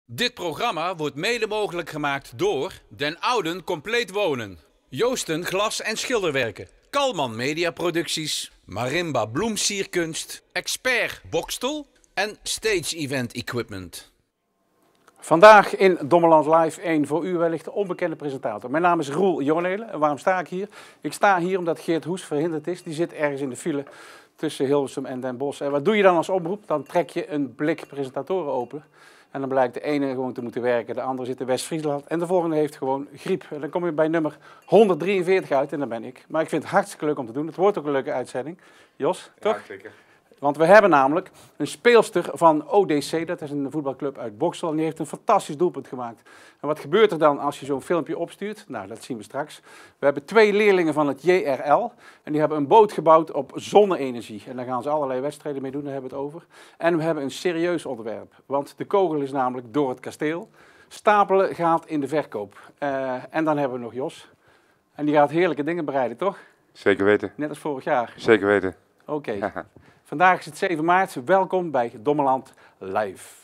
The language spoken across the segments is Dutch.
Dit programma wordt mede mogelijk gemaakt door Den Ouden Compleet Wonen, Joosten Glas- en Schilderwerken, Kalman Mediaproducties, Marimba Bloemsierkunst, Expert Bokstel en Stage Event Equipment. Vandaag in Dommeland Live 1 voor u wellicht de onbekende presentator. Mijn naam is Roel Jonelen. En waarom sta ik hier? Ik sta hier omdat Geert Hoes verhinderd is. Die zit ergens in de file tussen Hilversum en Den Bosch. En wat doe je dan als omroep? Dan trek je een blik presentatoren open. En dan blijkt de ene gewoon te moeten werken, de andere zit in West-Friesland en de volgende heeft gewoon griep. En dan kom je bij nummer 143 uit en dat ben ik. Maar ik vind het hartstikke leuk om te doen. Het wordt ook een leuke uitzending. Jos, toch? Ja, zeker. Want we hebben namelijk een speelster van ODC, dat is een voetbalclub uit Boksel, en die heeft een fantastisch doelpunt gemaakt. En wat gebeurt er dan als je zo'n filmpje opstuurt? Nou, dat zien we straks. We hebben 2 leerlingen van het JRL en die hebben een boot gebouwd op zonne-energie. En daar gaan ze allerlei wedstrijden mee doen, daar hebben we het over. En we hebben een serieus onderwerp, want de kogel is namelijk door het kasteel. Stapelen gaat in de verkoop. En dan hebben we nog Jos. En die gaat heerlijke dingen bereiden, toch? Zeker weten. Net als vorig jaar. Zeker weten. Oké. Vandaag is het 7 maart. Welkom bij Dommeland Live.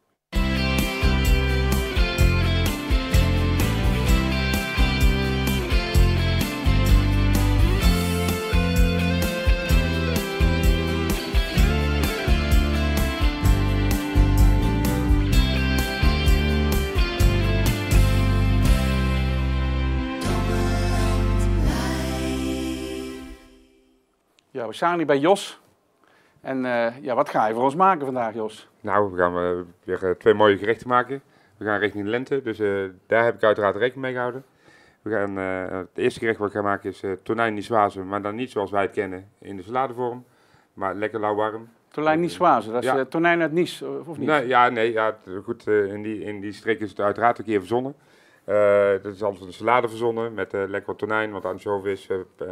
Ja, we staan hier bij Jos. En ja, wat ga je voor ons maken vandaag, Jos? Nou, we gaan weer 2 mooie gerechten maken. We gaan richting de lente, dus daar heb ik uiteraard rekening mee gehouden. We gaan, het eerste gerecht wat ik ga maken is tonijn niçoise, maar dan niet zoals wij het kennen in de saladevorm, maar lekker lauw-warm. Tonijn niçoise, dat is ja. tonijn uit Nice, of niet? Nee, goed, in die streek is het uiteraard een keer verzonnen. Dat is altijd een salade verzonnen met lekker wat tonijn, wat ansjovis,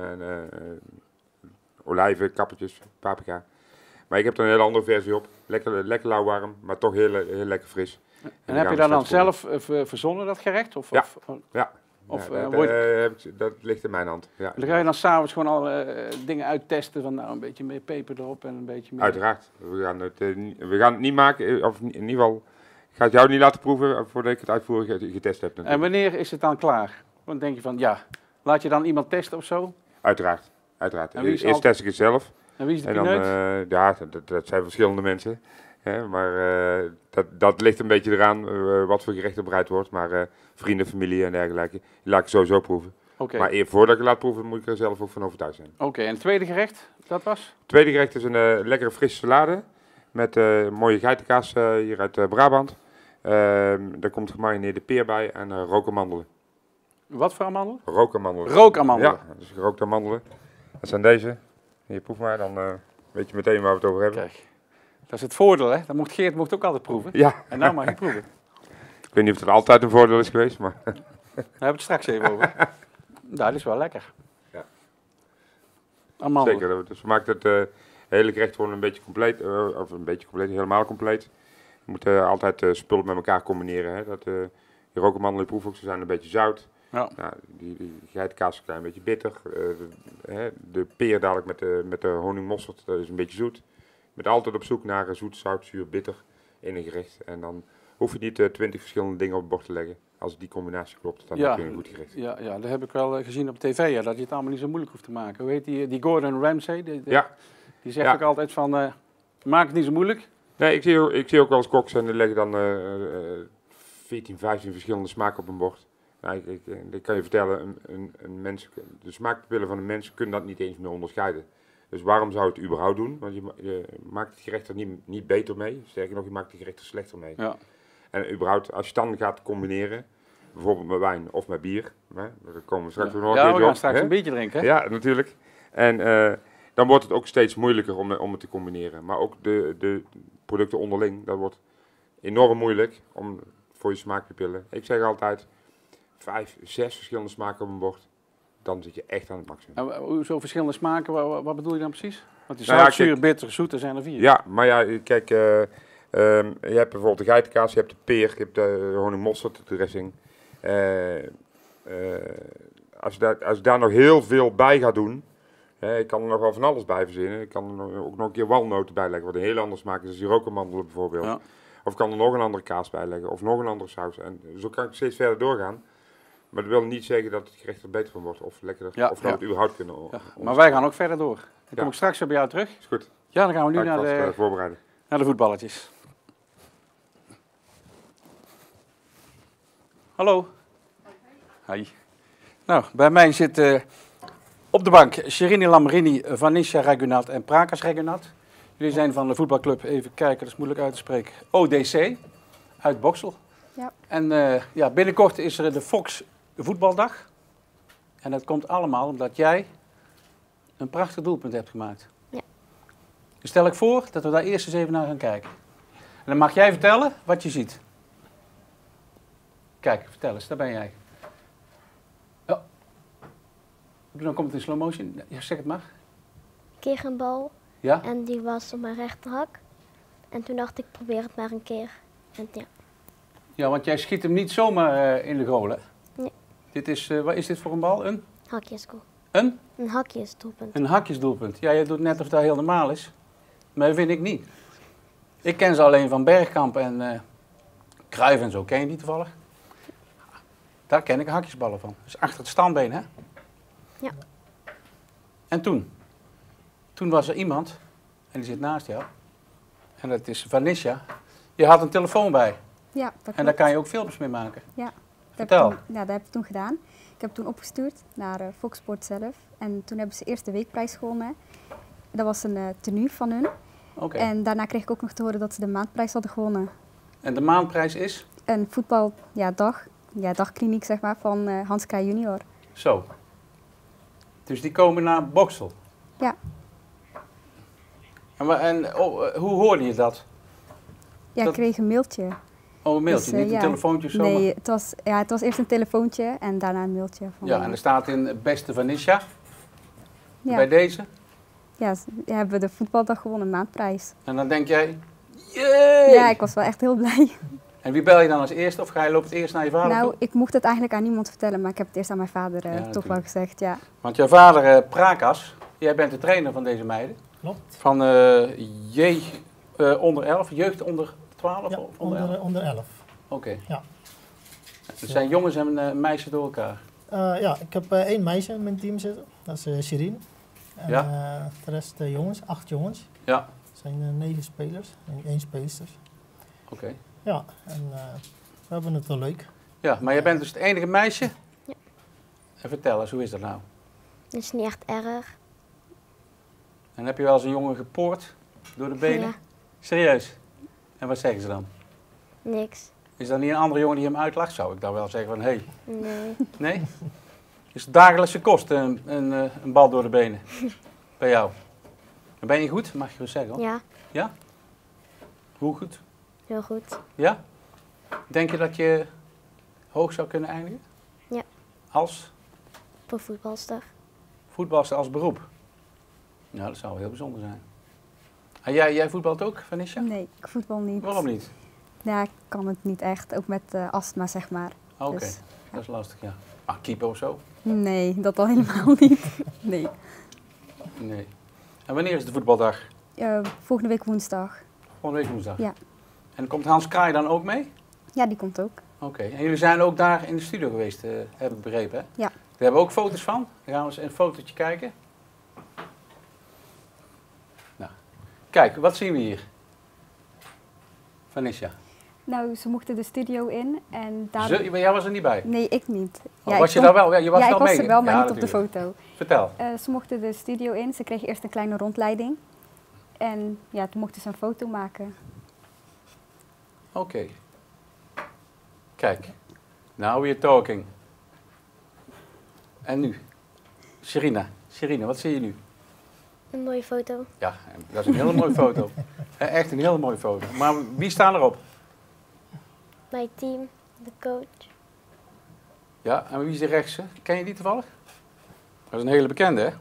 olijven, kappertjes, paprika. Maar ik heb er een hele andere versie op. Lekker lauw-warm, maar toch heel lekker fris. En heb je dat dan zelf verzonnen, dat gerecht? Of, ja. ja. Of, dat ligt in mijn hand. Ja. En dan ga je dan s'avonds gewoon alle dingen uittesten van nou, een beetje meer peper erop en een beetje meer... Uiteraard. We gaan het niet maken, of in ieder geval, ik ga het jou niet laten proeven voordat ik het uitvoerig getest heb. Natuurlijk. En wanneer is het dan klaar? Dan denk je van ja, laat je dan iemand testen of zo? Uiteraard. Eerst test ik het zelf. En wie is de en pineut? Ja, dat zijn verschillende mensen. Hè, maar dat ligt een beetje eraan wat voor gerecht er bereid wordt. Maar vrienden, familie en dergelijke, die laat ik sowieso proeven. Okay. Maar voordat ik het laat proeven, moet ik er zelf ook van overtuigd zijn. Oké, en het tweede gerecht, dat was? Het tweede gerecht is een lekkere frisse salade. Met mooie geitenkaas hier uit Brabant. Daar komt gemarineerde peer bij en rookαμandelen. Wat voor amandelen? Rookamandelen. Rookamandelen? Ja, dus gerookte amandelen. Dat zijn deze. Hier, proef maar, dan weet je meteen waar we het over hebben. Kijk, dat is het voordeel, hè? Dat Geert ook altijd proeven. Ja. En nou mag je proeven. Ik weet niet of het altijd een voordeel is geweest, maar... Daar hebben we het straks even over. Dat is wel lekker. Ja. Amandelen. Zeker, dus we maken het hele gerecht gewoon een beetje compleet, helemaal compleet. Je moet altijd spullen met elkaar combineren. Hè? Die rookamandelen proeven ook, ze zijn een beetje zout. Ja. Nou, die geitenkaas is een klein beetje bitter. De peer dadelijk met de honingmosterd, dat is een beetje zoet. Je bent altijd op zoek naar zoet, zout, zuur, bitter in een gerecht. En dan hoef je niet 20 verschillende dingen op het bord te leggen. Als die combinatie klopt, dan heb je een goed gerecht. Ja, dat heb ik wel gezien op tv, ja, dat je het allemaal niet zo moeilijk hoeft te maken. Hoe heet die Gordon Ramsay? Die zegt ook altijd van, maak het niet zo moeilijk. Nee, ik zie ook wel eens koks en die leggen dan 14, 15 verschillende smaken op een bord. Nou, ik kan je vertellen, een mens, de smaakpapillen van een mens kunnen dat niet eens meer onderscheiden. Dus waarom zou je het überhaupt doen? Want je maakt het gerecht er niet beter mee. Sterker nog, je maakt het gerecht er slechter mee. Ja. En überhaupt, als je het dan gaat combineren, bijvoorbeeld met wijn of met bier. Hè, daar komen we straks nog een keertje op. Ja, we gaan straks een biertje drinken. Hè? Ja, natuurlijk. En dan wordt het ook steeds moeilijker om het te combineren. Maar ook de producten onderling, dat wordt enorm moeilijk voor je smaakpapillen. Ik zeg altijd 5, 6 verschillende smaken op een bord. Dan zit je echt aan het maximum. En hoezo verschillende smaken, wat bedoel je dan precies? Want die zout, zuur, bitter, zoet, er zijn er 4. Ja, maar ja, kijk, je hebt bijvoorbeeld de geitenkaas, je hebt de peer, je hebt de honingmosterd, de dressing. Als je daar nog heel veel bij gaat doen, ik kan er nog wel van alles bij verzinnen. Ik kan er ook nog een keer walnoten bij leggen, wat een heel andere smaak is. Dus die rookamandelen bijvoorbeeld. Ja. Of ik kan er nog een andere kaas bij leggen. Of nog een andere saus. En zo kan ik steeds verder doorgaan. Maar dat wil niet zeggen dat het gerecht er beter van wordt. Of lekkerder. Ja, of dat we het überhaupt kunnen. Ja, maar wij gaan ook verder door. Dan kom ik straks weer bij jou terug. Is goed. Ja, dan gaan we nu Ga ik vast, voorbereiden. naar de voetballetjes. Hallo. Hi. Nou, bij mij zit op de bank Sherini Lamrini, Vanisha Ragunat en Prakas Ragunat. Jullie zijn van de voetbalclub, even kijken, dat is moeilijk uit te spreken, ODC uit Boksel. Ja. En ja, binnenkort is er de Fox Voetbaldag. En dat komt allemaal omdat jij een prachtig doelpunt hebt gemaakt. Ja. Dus stel ik voor dat we daar eerst eens even naar gaan kijken. En dan mag jij vertellen wat je ziet. Kijk, vertel eens, daar ben jij. Oh. Dan komt het in slow motion. Ja, zeg het maar. Ik kreeg een bal Ja? en die was op mijn rechterhak. En toen dacht ik, probeer het maar een keer. En ja, Ja, want jij schiet hem niet zomaar in de goal, hè? Nee. Dit is, wat is dit voor een bal? hakjesgoal. Een Hakjesdoelpunt. Een hakjesdoelpunt. Ja, jij doet net of dat heel normaal is. Maar dat vind ik niet. Ik ken ze alleen van Bergkamp en Cruijff en zo. Ken je die toevallig? Daar ken ik hakjesballen van. Dus achter het standbeen, hè? Ja. En toen? Toen was er iemand, en die zit naast jou. En dat is Vanisha. Je had een telefoon bij. Ja, dat En daar klopt. kan je ook filmpjes mee maken. Ja, dat Vertel. heb ik toen, ja, dat heb ik toen gedaan. Ik heb toen opgestuurd naar Fox Sport zelf. En toen hebben ze eerst de weekprijs gewonnen. Dat was een tenue van hun. Oké. En daarna kreeg ik ook nog te horen dat ze de maandprijs hadden gewonnen. En de maandprijs is? Een dagkliniek zeg maar, van Hans Kraaij junior. Zo. Dus die komen naar Boksel. Ja. Hoe hoorde je dat? Ja, Dat- ik kreeg een mailtje. Oh, een mailtje, Dus, niet een ja. telefoontje of zo? Nee, het was eerst een telefoontje en daarna een mailtje. Van, Ja, en er staat in beste Vanisha, ja, bij deze. ja, hebben we de voetbaldag gewonnen, maandprijs. En dan denk jij, jee! Ja, ik was wel echt heel blij. En wie bel je dan als eerste? Of loopt het eerst naar je vader Nou, toe? ik mocht het eigenlijk aan niemand vertellen, maar ik heb het eerst aan mijn vader toch natuurlijk. wel gezegd, ja. Want jouw vader, Prakas, jij bent de trainer van deze meiden. Klopt. Van onder 11, jeugd onder 12 Ja, of onder 11? onder 11. Oké. Ja. Het zijn jongens en meisjes door elkaar. Ja, ik heb 1 meisje in mijn team zitten. Dat is Shirin. En Ja. de rest jongens, 8 jongens. Ja, Het zijn 9 spelers en 1 speelster. oké. Ja, en we hebben het wel leuk. Ja, maar jij bent dus het enige meisje? Ja. En vertel eens, hoe is dat nou? Dat is niet echt erg. En heb je wel eens een jongen gepoord door de benen? Ja, Serieus? En wat zeggen ze dan? niks. Is er niet een andere jongen die hem uitlacht? Zou ik dan wel zeggen van, hé, Nee. nee? Is het dagelijkse kost een bal door de benen? Bij jou? En ben je goed? Mag je wel zeggen hoor. Ja, Ja? Hoe goed? heel goed. Ja? Denk je dat je hoog zou kunnen eindigen? Ja. Als Voor voetbalster. voetbalster als beroep? Nou, dat zou wel heel bijzonder zijn. En jij voetbalt ook, Vanisha? Nee, ik voetbal niet. Waarom niet? Ja, ik kan het niet echt, ook met astma zeg maar. Oké, Dus, dat is lastig, ja. Ah, keeper of zo? nee, dat al helemaal niet. Nee. Nee. En wanneer is de voetbaldag? Volgende week woensdag. Volgende week woensdag? Ja. En komt Hans Kraai dan ook mee? Ja, die komt ook. Oké. En jullie zijn ook daar in de studio geweest, heb ik begrepen, hè? Ja. We hebben ook foto's van. Dan gaan we eens een fotootje kijken. Nou, kijk, wat zien we hier? Vanisha. Nou, ze mochten de studio in en daar... Maar jij was er niet bij? Nee, ik niet. Oh, was je daar wel? Ja, je was ja, wel ik was mee. er wel, maar Ja, niet op de natuurlijk. foto. Vertel. Ze mochten de studio in, ze kregen eerst een kleine rondleiding. En ja, toen mochten ze een foto maken. Oké. Kijk. Now we're talking. En nu? Sherina, wat zie je nu? Een mooie foto. Ja, dat is een hele mooie foto. Echt een hele mooie foto. Maar wie staan erop? Mijn team, de coach. Ja, en wie is de rechtse? Ken je die toevallig? Dat is een hele bekende, hè?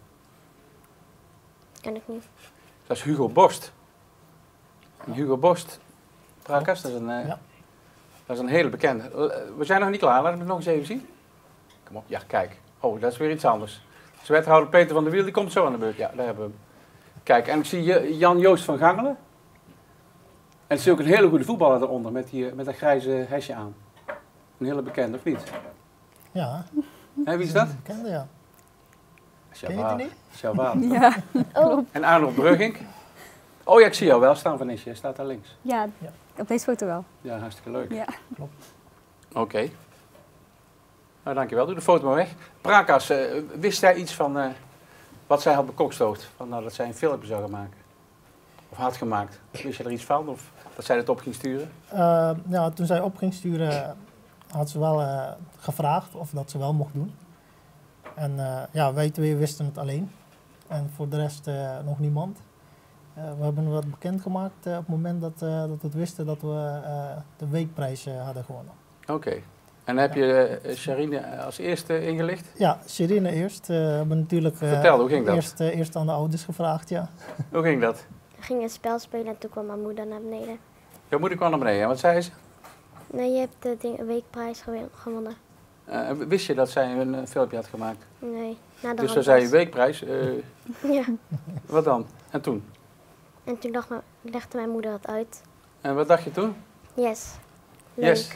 Ken ik niet. Dat is Hugo Borst. En Hugo Borst, Prakas, dat is Ja. dat is een hele bekende. We zijn nog niet klaar, laten we het nog eens even zien. Kom op, ja, kijk. Oh, dat is weer iets anders. Dus wethouder Peter van der Wiel, die komt zo aan de beurt. Ja, daar hebben we hem. Kijk, en ik zie Jan-Joost van Gangelen. En het is ook een hele goede voetballer eronder met dat grijze hesje aan. Een hele bekende, of niet? Ja, Hé, wie is dat? bekende, ja. Ken je Sjavaar. die niet? Sjavaar. Ja, Oh, En Arnold Brugging. Oh ja, ik zie jou wel staan, Vanessa. Je staat daar links. ja, op deze foto wel. Ja, hartstikke leuk. Ja. Oké. Nou, dankjewel. Doe de foto maar weg. Prakas, wist jij iets van wat zij had bekokstoofd? Van, dat zij een filmpje zou gaan maken? Of had gemaakt? Wist je er iets van? Of dat zij het op ging sturen? Ja, toen zij op ging sturen, had ze wel gevraagd of dat ze wel mocht doen. En ja, wij twee wisten het alleen. En voor de rest nog niemand. We hebben wat bekendgemaakt op het moment dat we wisten dat we de weekprijs hadden gewonnen. Oké. En heb je Sharine als eerste ingelicht? Ja, Sirine eerst. We hebben natuurlijk Vertel, hoe ging dat? eerst aan de ouders gevraagd, ja. Hoe ging dat? we gingen een spel spelen en toen kwam mijn moeder naar beneden. Jouw moeder kwam naar beneden. En wat zei ze? Nee, je hebt de weekprijs gewonnen. Wist je dat zij een filmpje had gemaakt? Nee, na de Dus dan hand zei je was- weekprijs. Ja, Wat dan? En toen? en toen legde mijn moeder het uit. En wat dacht je toen? Yes. Leuk. Yes.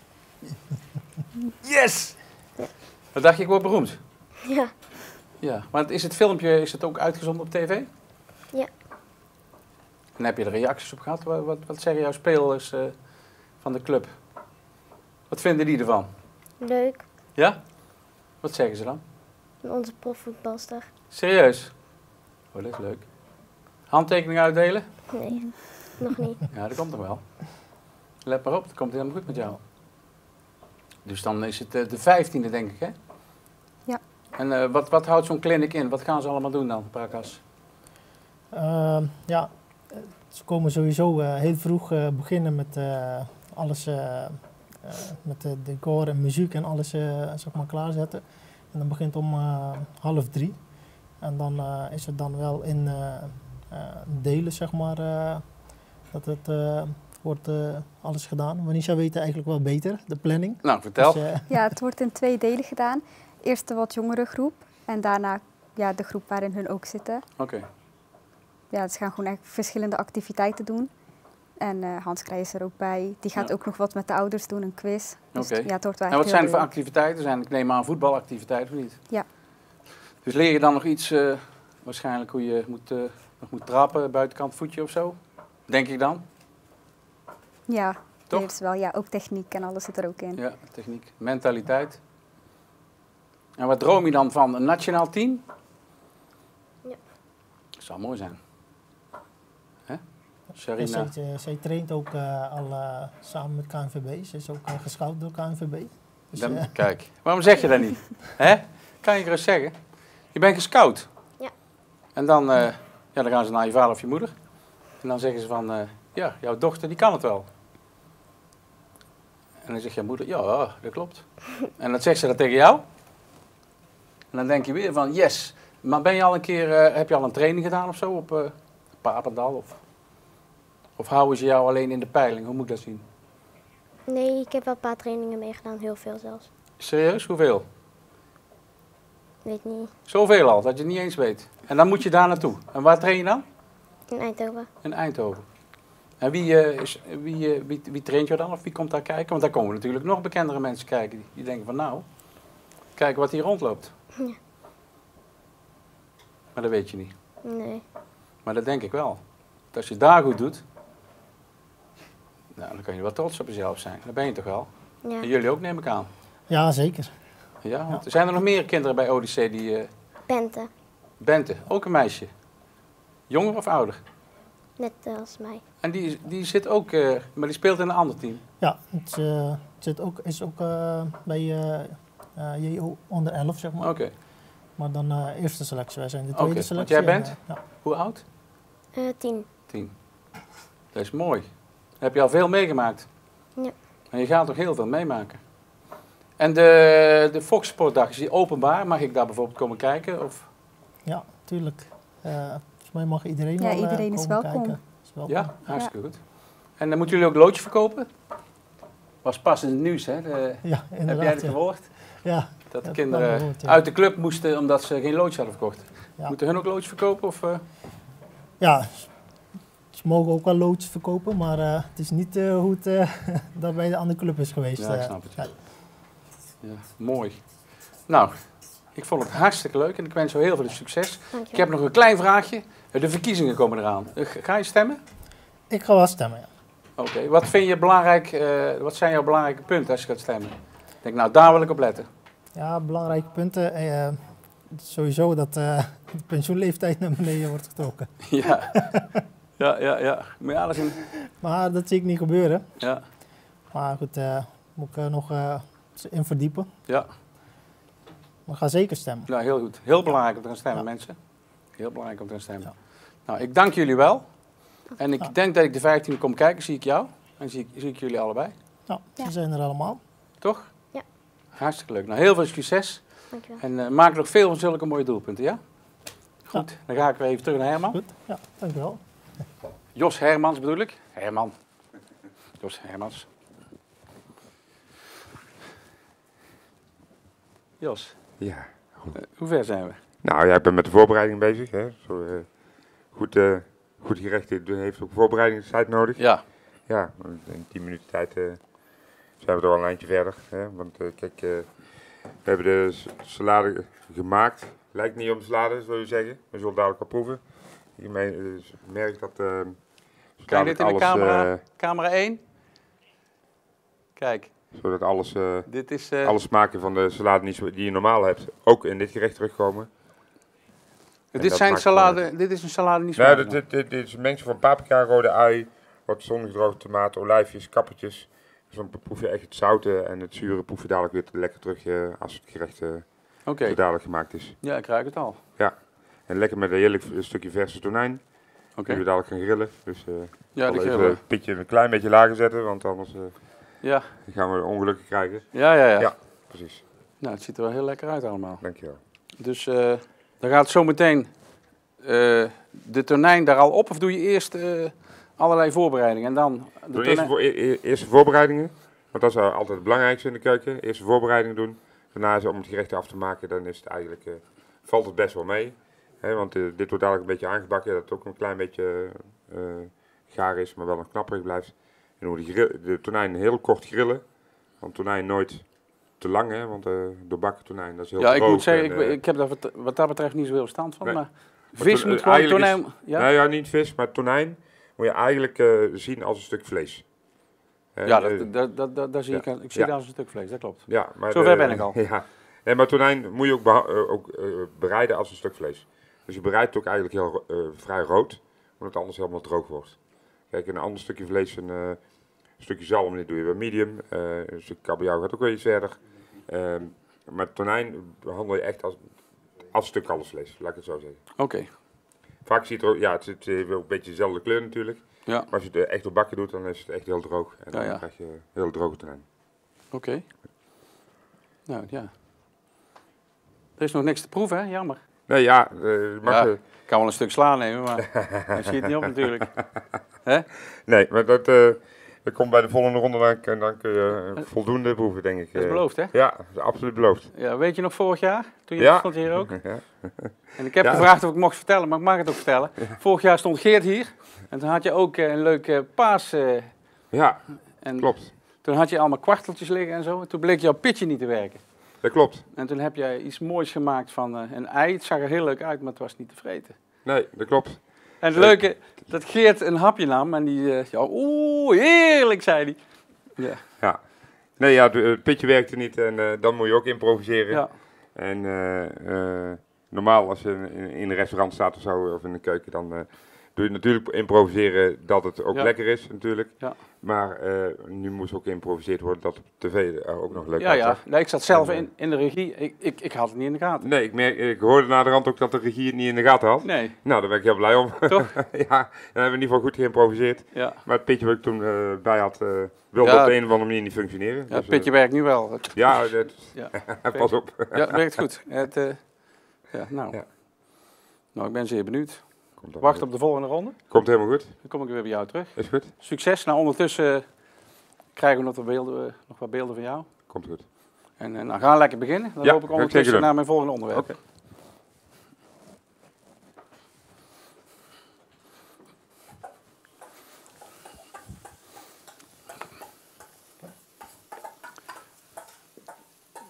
Yes! Wat dacht je, ik word beroemd? Ja, Ja. Maar is het filmpje ook uitgezonden op tv? Ja. En heb je er reacties op gehad? Wat zeggen jouw spelers van de club? Wat vinden die ervan? leuk. Ja? Wat zeggen ze dan? Onze profvoetbalster. Serieus? Oh, dat is leuk. Handtekeningen uitdelen? Nee, nog niet. Ja, dat komt er wel. Let maar op, het komt helemaal goed met jou. Dus dan is het de 15e, denk ik, hè? Ja. En wat houdt zo'n clinic in? Wat gaan ze allemaal doen dan, Prakas? Ja, ze komen sowieso heel vroeg beginnen met alles, met de decor en muziek en alles zeg maar klaarzetten. En dan begint om 2:30. En dan is het dan wel in delen, zeg maar, dat het wordt alles gedaan. Manisha weet eigenlijk wel beter, de planning. Nou, vertel. Dus, Ja, het wordt in 2 delen gedaan. Eerst de wat jongere groep en daarna ja, de groep waarin hun ook zitten. Oké. Ja, ze gaan gewoon echt verschillende activiteiten doen. En Hans Krij is er ook bij. Die gaat Ja. ook nog wat met de ouders doen, een quiz. Dus Oké. ja, het wordt wel En wat echt zijn er heel voor leuk. activiteiten? Ik neem aan voetbalactiviteiten of niet? Ja. Dus leer je dan nog iets, waarschijnlijk hoe je nog moet trappen, buitenkant voetje of zo? Denk ik dan? Ja, Toch? dus wel. Ja, ook techniek en alles zit er ook in. Ja, techniek, mentaliteit. En wat droom je dan van? Een nationaal team? Ja. Dat zou mooi zijn. Hè? en Sharina. zij traint ook al samen met KNVB. Ze is ook gescout door KNVB. Dus, Kijk, waarom zeg je dat niet? Hè? Kan je gerust zeggen. Je bent gescout. Ja. En dan, ja, dan gaan ze naar je vader of je moeder. En dan zeggen ze van, ja, jouw dochter die kan het wel. En dan zegt je moeder, ja, dat klopt. En dan zegt ze dat tegen jou. En dan denk je weer van, yes. Maar ben je al een keer, heb je al een training gedaan of zo op Papendal? Of houden ze jou alleen in de peiling? Hoe moet ik dat zien? Nee, ik heb wel een paar trainingen meegedaan, heel veel zelfs. Serieus? Hoeveel? Weet niet, Zoveel al, dat je het niet eens weet. En dan moet je daar naartoe. En waar train je dan? in Eindhoven. In Eindhoven. En wie traint jou dan? Of wie komt daar kijken? Want daar komen natuurlijk nog bekendere mensen kijken. Die denken van nou, kijk wat hier rondloopt. Ja. Maar dat weet je niet. Nee, Maar dat denk ik wel. Dat als je het daar goed doet, nou, dan kan je wel trots op jezelf zijn. Dat ben je toch wel? ja. En jullie ook, neem ik aan. ja, zeker. Ja, want zijn er nog meer kinderen bij Odyssee die... Bente, Bente, ook een meisje. Jonger of ouder? net als mij. En die zit ook, maar die speelt in een ander team. Ja, het is ook bij JO onder 11, zeg maar. Oké. Maar dan eerste selectie. Wij zijn de Oké, tweede want selectie. jij bent? Ja. Hoe oud? 10. 10. Dat is mooi. Heb je al veel meegemaakt? Ja. En je gaat toch heel veel meemaken. En de Fox Sportdag, is die openbaar? Mag ik daar bijvoorbeeld komen kijken? Of? Ja, tuurlijk. Volgens mij mag iedereen Ja, wel iedereen is komen welkom. kijken. Is welkom. Ja, hartstikke goed. En dan moeten jullie ook loodjes verkopen? Was pas in het nieuws, hè? Ja, inderdaad. Heb jij het ja. gevolgd? Ja, Dat de heb ik kinderen wel gehoord, ja. uit de club moesten omdat ze geen loodjes hadden verkocht. Ja. Moeten hun ook loodjes verkopen? Of, ja, volgens ze mogen ook wel loodjes verkopen, maar het is niet hoe het dat bij de andere club is geweest. Ja, ik snap het. Ja, mooi. Nou, ik vond het hartstikke leuk en ik wens jou heel veel succes. Dankjewel. Ik heb nog een klein vraagje. De verkiezingen komen eraan. Ga je stemmen? Ik ga wel stemmen, ja. Oké. Wat vind je belangrijk, wat zijn jouw belangrijke punten als je gaat stemmen? Ik denk, nou, daar wil ik op letten. Ja, belangrijke punten. Sowieso dat de pensioenleeftijd naar beneden wordt getrokken. Ja. Ja. Maar ja, dat is een... Maar dat zie ik niet gebeuren. Ja. Maar goed, moet ik nog in verdiepen. Ja. Maar ik ga zeker stemmen. Nou, heel goed. Heel belangrijk om te gaan stemmen, Ja. mensen. Heel belangrijk om te gaan stemmen. Ja. Nou, ik dank jullie wel. En ik Ja. denk dat ik de 15e kom kijken, zie ik jou. En zie ik jullie allebei. Nou, Ja. we zijn er allemaal. Toch? Ja. Hartstikke leuk. Nou, heel veel succes. Dankjewel. En maak nog veel van zulke mooie doelpunten, ja? Goed, dan ga ik weer even terug naar Herman. Goed, ja, dankjewel. Jos Hermans bedoel ik. Herman. Jos Hermans. Jos, Ja. hoe ver zijn we? Nou ja, ik ben met de voorbereiding bezig. Hè. Zo, goed gerecht heeft ook voorbereidingstijd nodig. Ja. Ja, in 10 minuten tijd zijn we er al een eindje verder. Hè. Want kijk, we hebben de salade gemaakt. Lijkt niet om salade, zou je zeggen. We zullen dadelijk al proeven. Ik merk dat... Kijk dit in de camera. Camera 1. Kijk, zodat dit is... alle smaken van de salade die je normaal hebt, ook in dit gerecht terugkomen. dit dat zijn maakt salade, dit is een salade niet zo. Nou, dit is een mengsel van paprika, rode ui, wat zongedroogde tomaten, olijfjes, kappertjes. Dus dan proef je echt het zoute en het zure proef je dadelijk weer lekker terug als het gerecht Oké. zo dadelijk gemaakt is. Ja, ik ruik het al. En lekker met een heerlijk stukje verse tonijn. Oké. Die we dadelijk gaan grillen. Dus Ja, de even grillen. het pitje een klein beetje lager zetten, want anders Ja. gaan we ongelukken krijgen. Ja. Ja. Precies, Nou, het ziet er wel heel lekker uit allemaal. dankjewel. Dus dan gaat zo meteen de tonijn daar al op, of doe je eerst allerlei voorbereidingen en dan de Doe tonijn... eerst de voorbereidingen, want dat is altijd het belangrijkste in de keuken. Eerst de voorbereidingen doen. Daarna om het gerecht af te maken, dan is het eigenlijk, valt het best wel mee. Hè, want dit wordt dadelijk een beetje aangebakken, dat het ook een klein beetje gaar is, maar wel nog knapperig blijft. En hoe de tonijn heel kort grillen, want tonijn nooit te lang, hè, want doorbakken tonijn, dat is heel Ja, ik droog moet zeggen, en, ik heb daar wat dat betreft niet zoveel verstand van, Nee. maar vis to- moet gewoon eigenlijk tonijn... Ja, Nou ja, niet vis, maar tonijn moet je eigenlijk zien als een stuk vlees. ja dat zie ja. ik zie Ja. dat als een stuk vlees, dat klopt. Ja, maar Zover ben ik al. Ja. Nee, maar tonijn moet je ook, bereiden als een stuk vlees. Dus je bereidt het ook eigenlijk heel vrij rood, omdat het anders helemaal droog wordt. Kijk, een ander stukje vlees, een stukje zalm, dit doe je bij medium. Een stukje kabeljauw gaat ook wel iets verder. Maar tonijn behandel je echt als een stuk kalfsvlees, laat ik het zo zeggen. Oké, Vaak ziet het er ook, ja, het heeft ook een beetje dezelfde kleur natuurlijk. ja, Maar als je het echt op bakken doet, dan is het echt heel droog. En dan Ja. krijg je heel droge tonijn. oké. Nou, ja. Er is nog niks te proeven, hè? Jammer. Nee, ja, mag Ja. je... Ik kan wel een stuk sla nemen, maar dan zie je het niet op natuurlijk. Nee, maar dat komt bij de volgende ronde, dan kun je voldoende proeven, denk ik. Dat is beloofd, hè? Ja, dat is absoluut beloofd. Ja, weet je nog vorig jaar? Toen je Ja. stond hier ook. Ja. En ik heb Ja. gevraagd of ik mocht vertellen, maar ik mag het ook vertellen. Vorig jaar stond Geert hier. En toen had je ook een leuk paas. Ja, En klopt. toen had je allemaal kwarteltjes liggen en zo. En toen bleek jouw pitje niet te werken. Dat klopt. En toen heb jij iets moois gemaakt van een ei. Het zag er heel leuk uit, maar het was niet te vreten. Nee, dat klopt. En het leuke, dat Geert een hapje nam en die... oeh, heerlijk, zei hij. Ja, Ja. Nee, ja, het pitje werkte niet en dan moet je ook improviseren. ja, En normaal als je in een restaurant staat of zo, of in de keuken, dan doe je natuurlijk improviseren dat het ook Ja. lekker is natuurlijk. Ja. Maar nu moest ook geïmproviseerd worden dat op tv er ook nog leuk ja. uitzag. Nee, ik zat zelf En, in de regie. Ik had het niet in de gaten. Nee, ik hoorde naderhand ook dat de regie het niet in de gaten had. Nee, Nou, daar ben ik heel blij om. toch? Ja, dan hebben we in ieder geval goed geïmproviseerd. Ja, Maar het pitje wat ik toen bij had, wilde Ja. op de een of andere manier niet functioneren. ja het pitje werkt nu wel. Ja, Ja. pas op. Ja, het werkt goed. Nou. Ja. Nou, ik ben zeer benieuwd. Komt dan Wacht goed. op de volgende ronde. Komt helemaal goed. Dan kom ik weer bij jou terug. Is goed? Succes. Nou, ondertussen krijgen we nog wat beelden van jou. Komt goed. En dan gaan we lekker beginnen. Dan Ja, loop ik ga ik zeker ondertussen doen. naar mijn volgende onderwerp. Oké.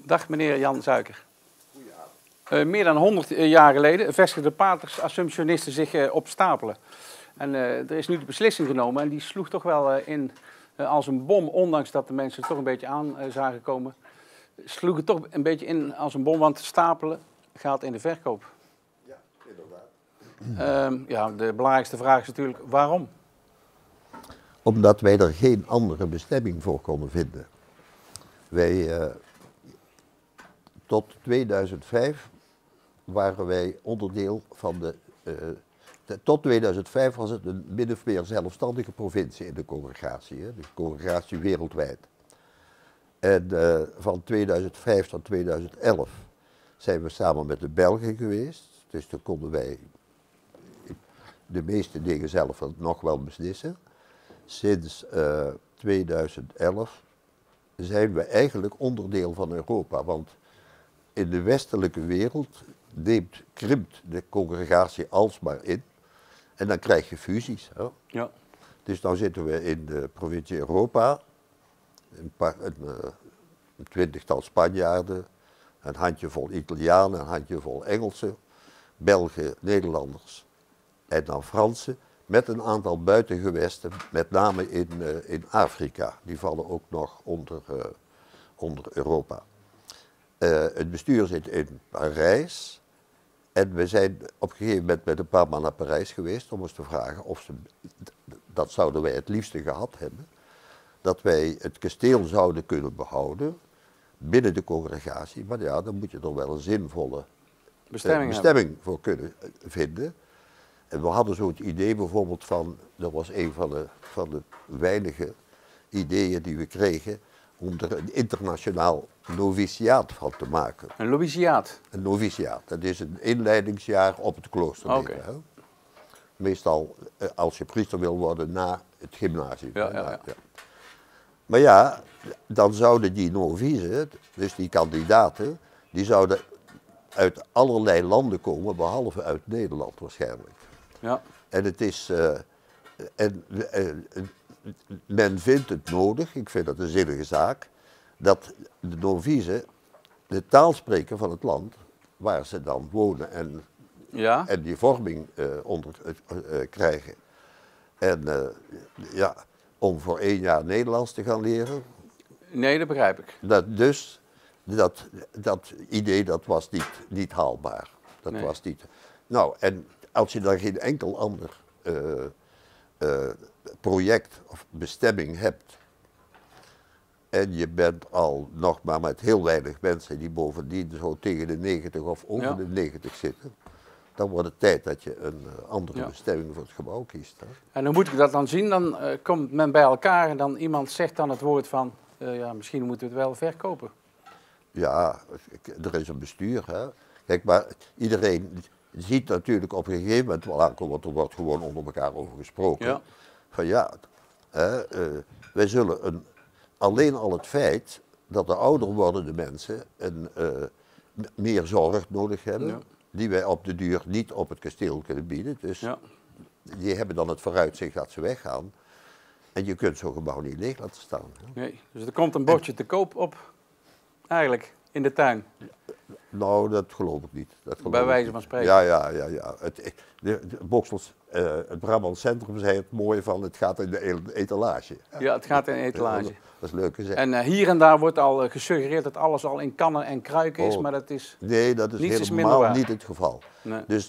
Dag meneer Jan Zuiker. Meer dan 100 jaar geleden vestigden paters Assumptionisten zich op Stapelen. En er is nu de beslissing genomen en die sloeg toch wel in als een bom, ondanks dat de mensen het toch een beetje aan zagen komen. Sloeg het toch een beetje in als een bom, want Stapelen gaat in de verkoop. Ja, inderdaad. Ja, de belangrijkste vraag is natuurlijk waarom? Omdat wij er geen andere bestemming voor konden vinden. Wij, tot 2005 waren wij onderdeel van tot 2005 was het een min of meer zelfstandige provincie in de congregatie, hè, de congregatie wereldwijd. En van 2005 tot 2011 zijn we samen met de Belgen geweest, dus toen konden wij de meeste dingen zelf nog wel beslissen. Sinds 2011 zijn we eigenlijk onderdeel van Europa, want in de westelijke wereld krimpt de congregatie alsmaar in en dan krijg je fusies. Hè? Ja. Dus dan zitten we in de provincie Europa, een 20-tal Spanjaarden, een handjevol Italianen, een handjevol Engelsen, Belgen, Nederlanders en dan Fransen, met een aantal buitengewesten, met name in Afrika. Die vallen ook nog onder Europa. Het bestuur zit in Parijs en we zijn op een gegeven moment met een paar man naar Parijs geweest om eens te vragen of ze, dat zouden wij het liefste gehad hebben, dat wij het kasteel zouden kunnen behouden binnen de congregatie, maar ja, dan moet je er wel een zinvolle bestemming voor kunnen vinden. En we hadden zo het idee bijvoorbeeld van, dat was een van de weinige ideeën die we kregen, om er een internationaal noviciaat van te maken. Een noviciaat? Een noviciaat, dat is een inleidingsjaar op het klooster. Okay. Meestal als je priester wil worden na het gymnasium. Ja. Maar ja, dan zouden die novicen, dus die kandidaten, die zouden uit allerlei landen komen, behalve uit Nederland waarschijnlijk. Ja. En het is, men vindt het nodig, ik vind dat een zinnige zaak, dat de novicen de taal spreken van het land waar ze dan wonen en die vorming krijgen. En om voor 1 jaar Nederlands te gaan leren. Nee, dat begrijp ik. Dat idee dat was niet haalbaar. Dat was niet. Nou, en als je dan geen enkel ander project of bestemming hebt en je bent al nog maar met heel weinig mensen die bovendien zo tegen de 90 of over de 90 zitten, dan wordt het tijd dat je een andere bestemming voor het gebouw kiest. Hè. En hoe moet ik dat dan zien? Dan komt men bij elkaar en dan iemand zegt dan het woord van, misschien moeten we het wel verkopen. Ja, er is een bestuur. Hè. Kijk, maar iedereen ziet natuurlijk op een gegeven moment wel aankomen, want er wordt gewoon onder elkaar over gesproken. Ja. Van wij zullen alleen al het feit dat de ouder wordende mensen meer zorg nodig hebben, die wij op de duur niet op het kasteel kunnen bieden. Dus die hebben dan het vooruitzicht dat ze weggaan. En je kunt zo'n gebouw niet leeg laten staan. Hè. Nee, dus er komt een bordje te koop op, eigenlijk, in de tuin. Nou, dat geloof ik niet. Bij wijze van spreken. Ja. Het Brabants Centrum zei het mooie van, het gaat in de etalage. Ja, het gaat in de etalage. Dat is leuk gezegd. En hier en daar wordt al gesuggereerd dat alles al in kannen en kruiken is, maar dat is nee, dat is helemaal niet het geval. Nee. Dus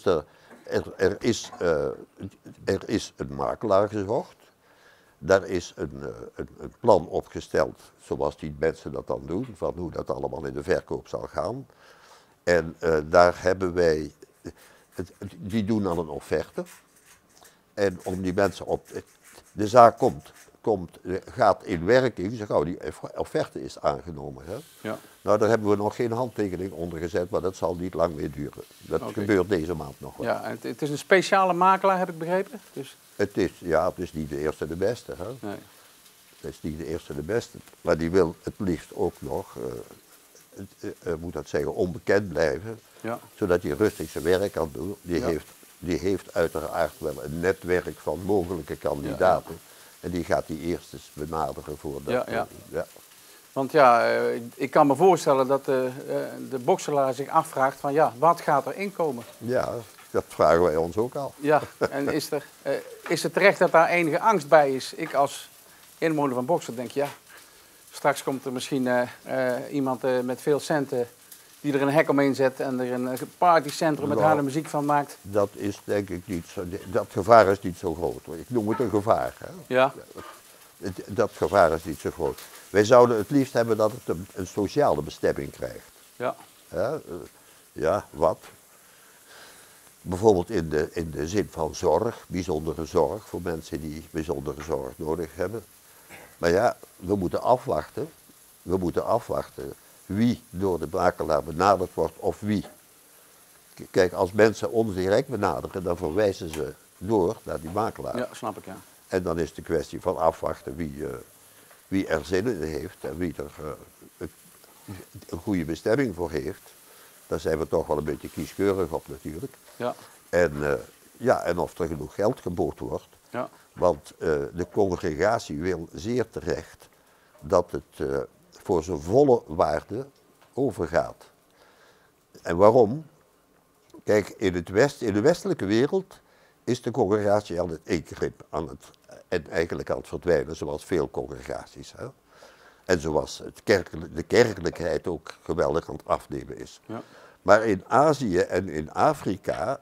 er is een makelaar gezocht. Daar is een plan opgesteld, zoals die mensen dat dan doen, van hoe dat allemaal in de verkoop zal gaan. En daar hebben wij, die doen dan een offerte. En om die mensen de zaak gaat in werking, zo gauw die offerte is aangenomen. Hè. Ja. Nou, daar hebben we nog geen handtekening onder gezet, maar dat zal niet lang meer duren. Dat gebeurt deze maand nog wel. Ja, en het is een speciale makelaar, heb ik begrepen? Dus... Het is niet de eerste de beste. Hè. Nee. Het is niet de eerste de beste, maar die wil het liefst ook nog, moet dat zeggen, onbekend blijven. Ja. Zodat hij rustig zijn werk kan doen. Die heeft uiteraard wel een netwerk van mogelijke kandidaten. Ja. En die gaat die eerst eens benaderen voor dat. Want ja, ik kan me voorstellen dat de bokselaar zich afvraagt van ja, wat gaat er inkomen? Ja, dat vragen wij ons ook al. Ja, en is het terecht dat daar enige angst bij is? Ik als inwoner van Boksel denk ja, straks komt er misschien iemand met veel centen die er een hek omheen zet en er een partycentrum met harde muziek van maakt. Dat is denk ik niet zo, dat gevaar is niet zo groot. Hoor. Ik noem het een gevaar. Hè. Ja. Dat gevaar is niet zo groot. Wij zouden het liefst hebben dat het een sociale bestemming krijgt. Ja. Ja, wat? Bijvoorbeeld in de zin van zorg, bijzondere zorg voor mensen die bijzondere zorg nodig hebben. Maar ja, we moeten afwachten. We moeten afwachten wie door de makelaar benaderd wordt of wie. Kijk, als mensen ons direct benaderen, dan verwijzen ze door naar die makelaar. Ja, snap ik, ja. En dan is de kwestie van afwachten wie er zin in heeft en wie er een goede bestemming voor heeft. Daar zijn we toch wel een beetje kieskeurig op natuurlijk. Ja. En of er genoeg geld geboden wordt. Ja. Want de congregatie wil zeer terecht dat het voor zijn volle waarde overgaat. En waarom? Kijk, in de westelijke wereld is de congregatie aan het inkrip, en eigenlijk aan het verdwijnen, zoals veel congregaties. Hè? En zoals de kerkelijkheid ook geweldig aan het afnemen is. Ja. Maar in Azië en in Afrika,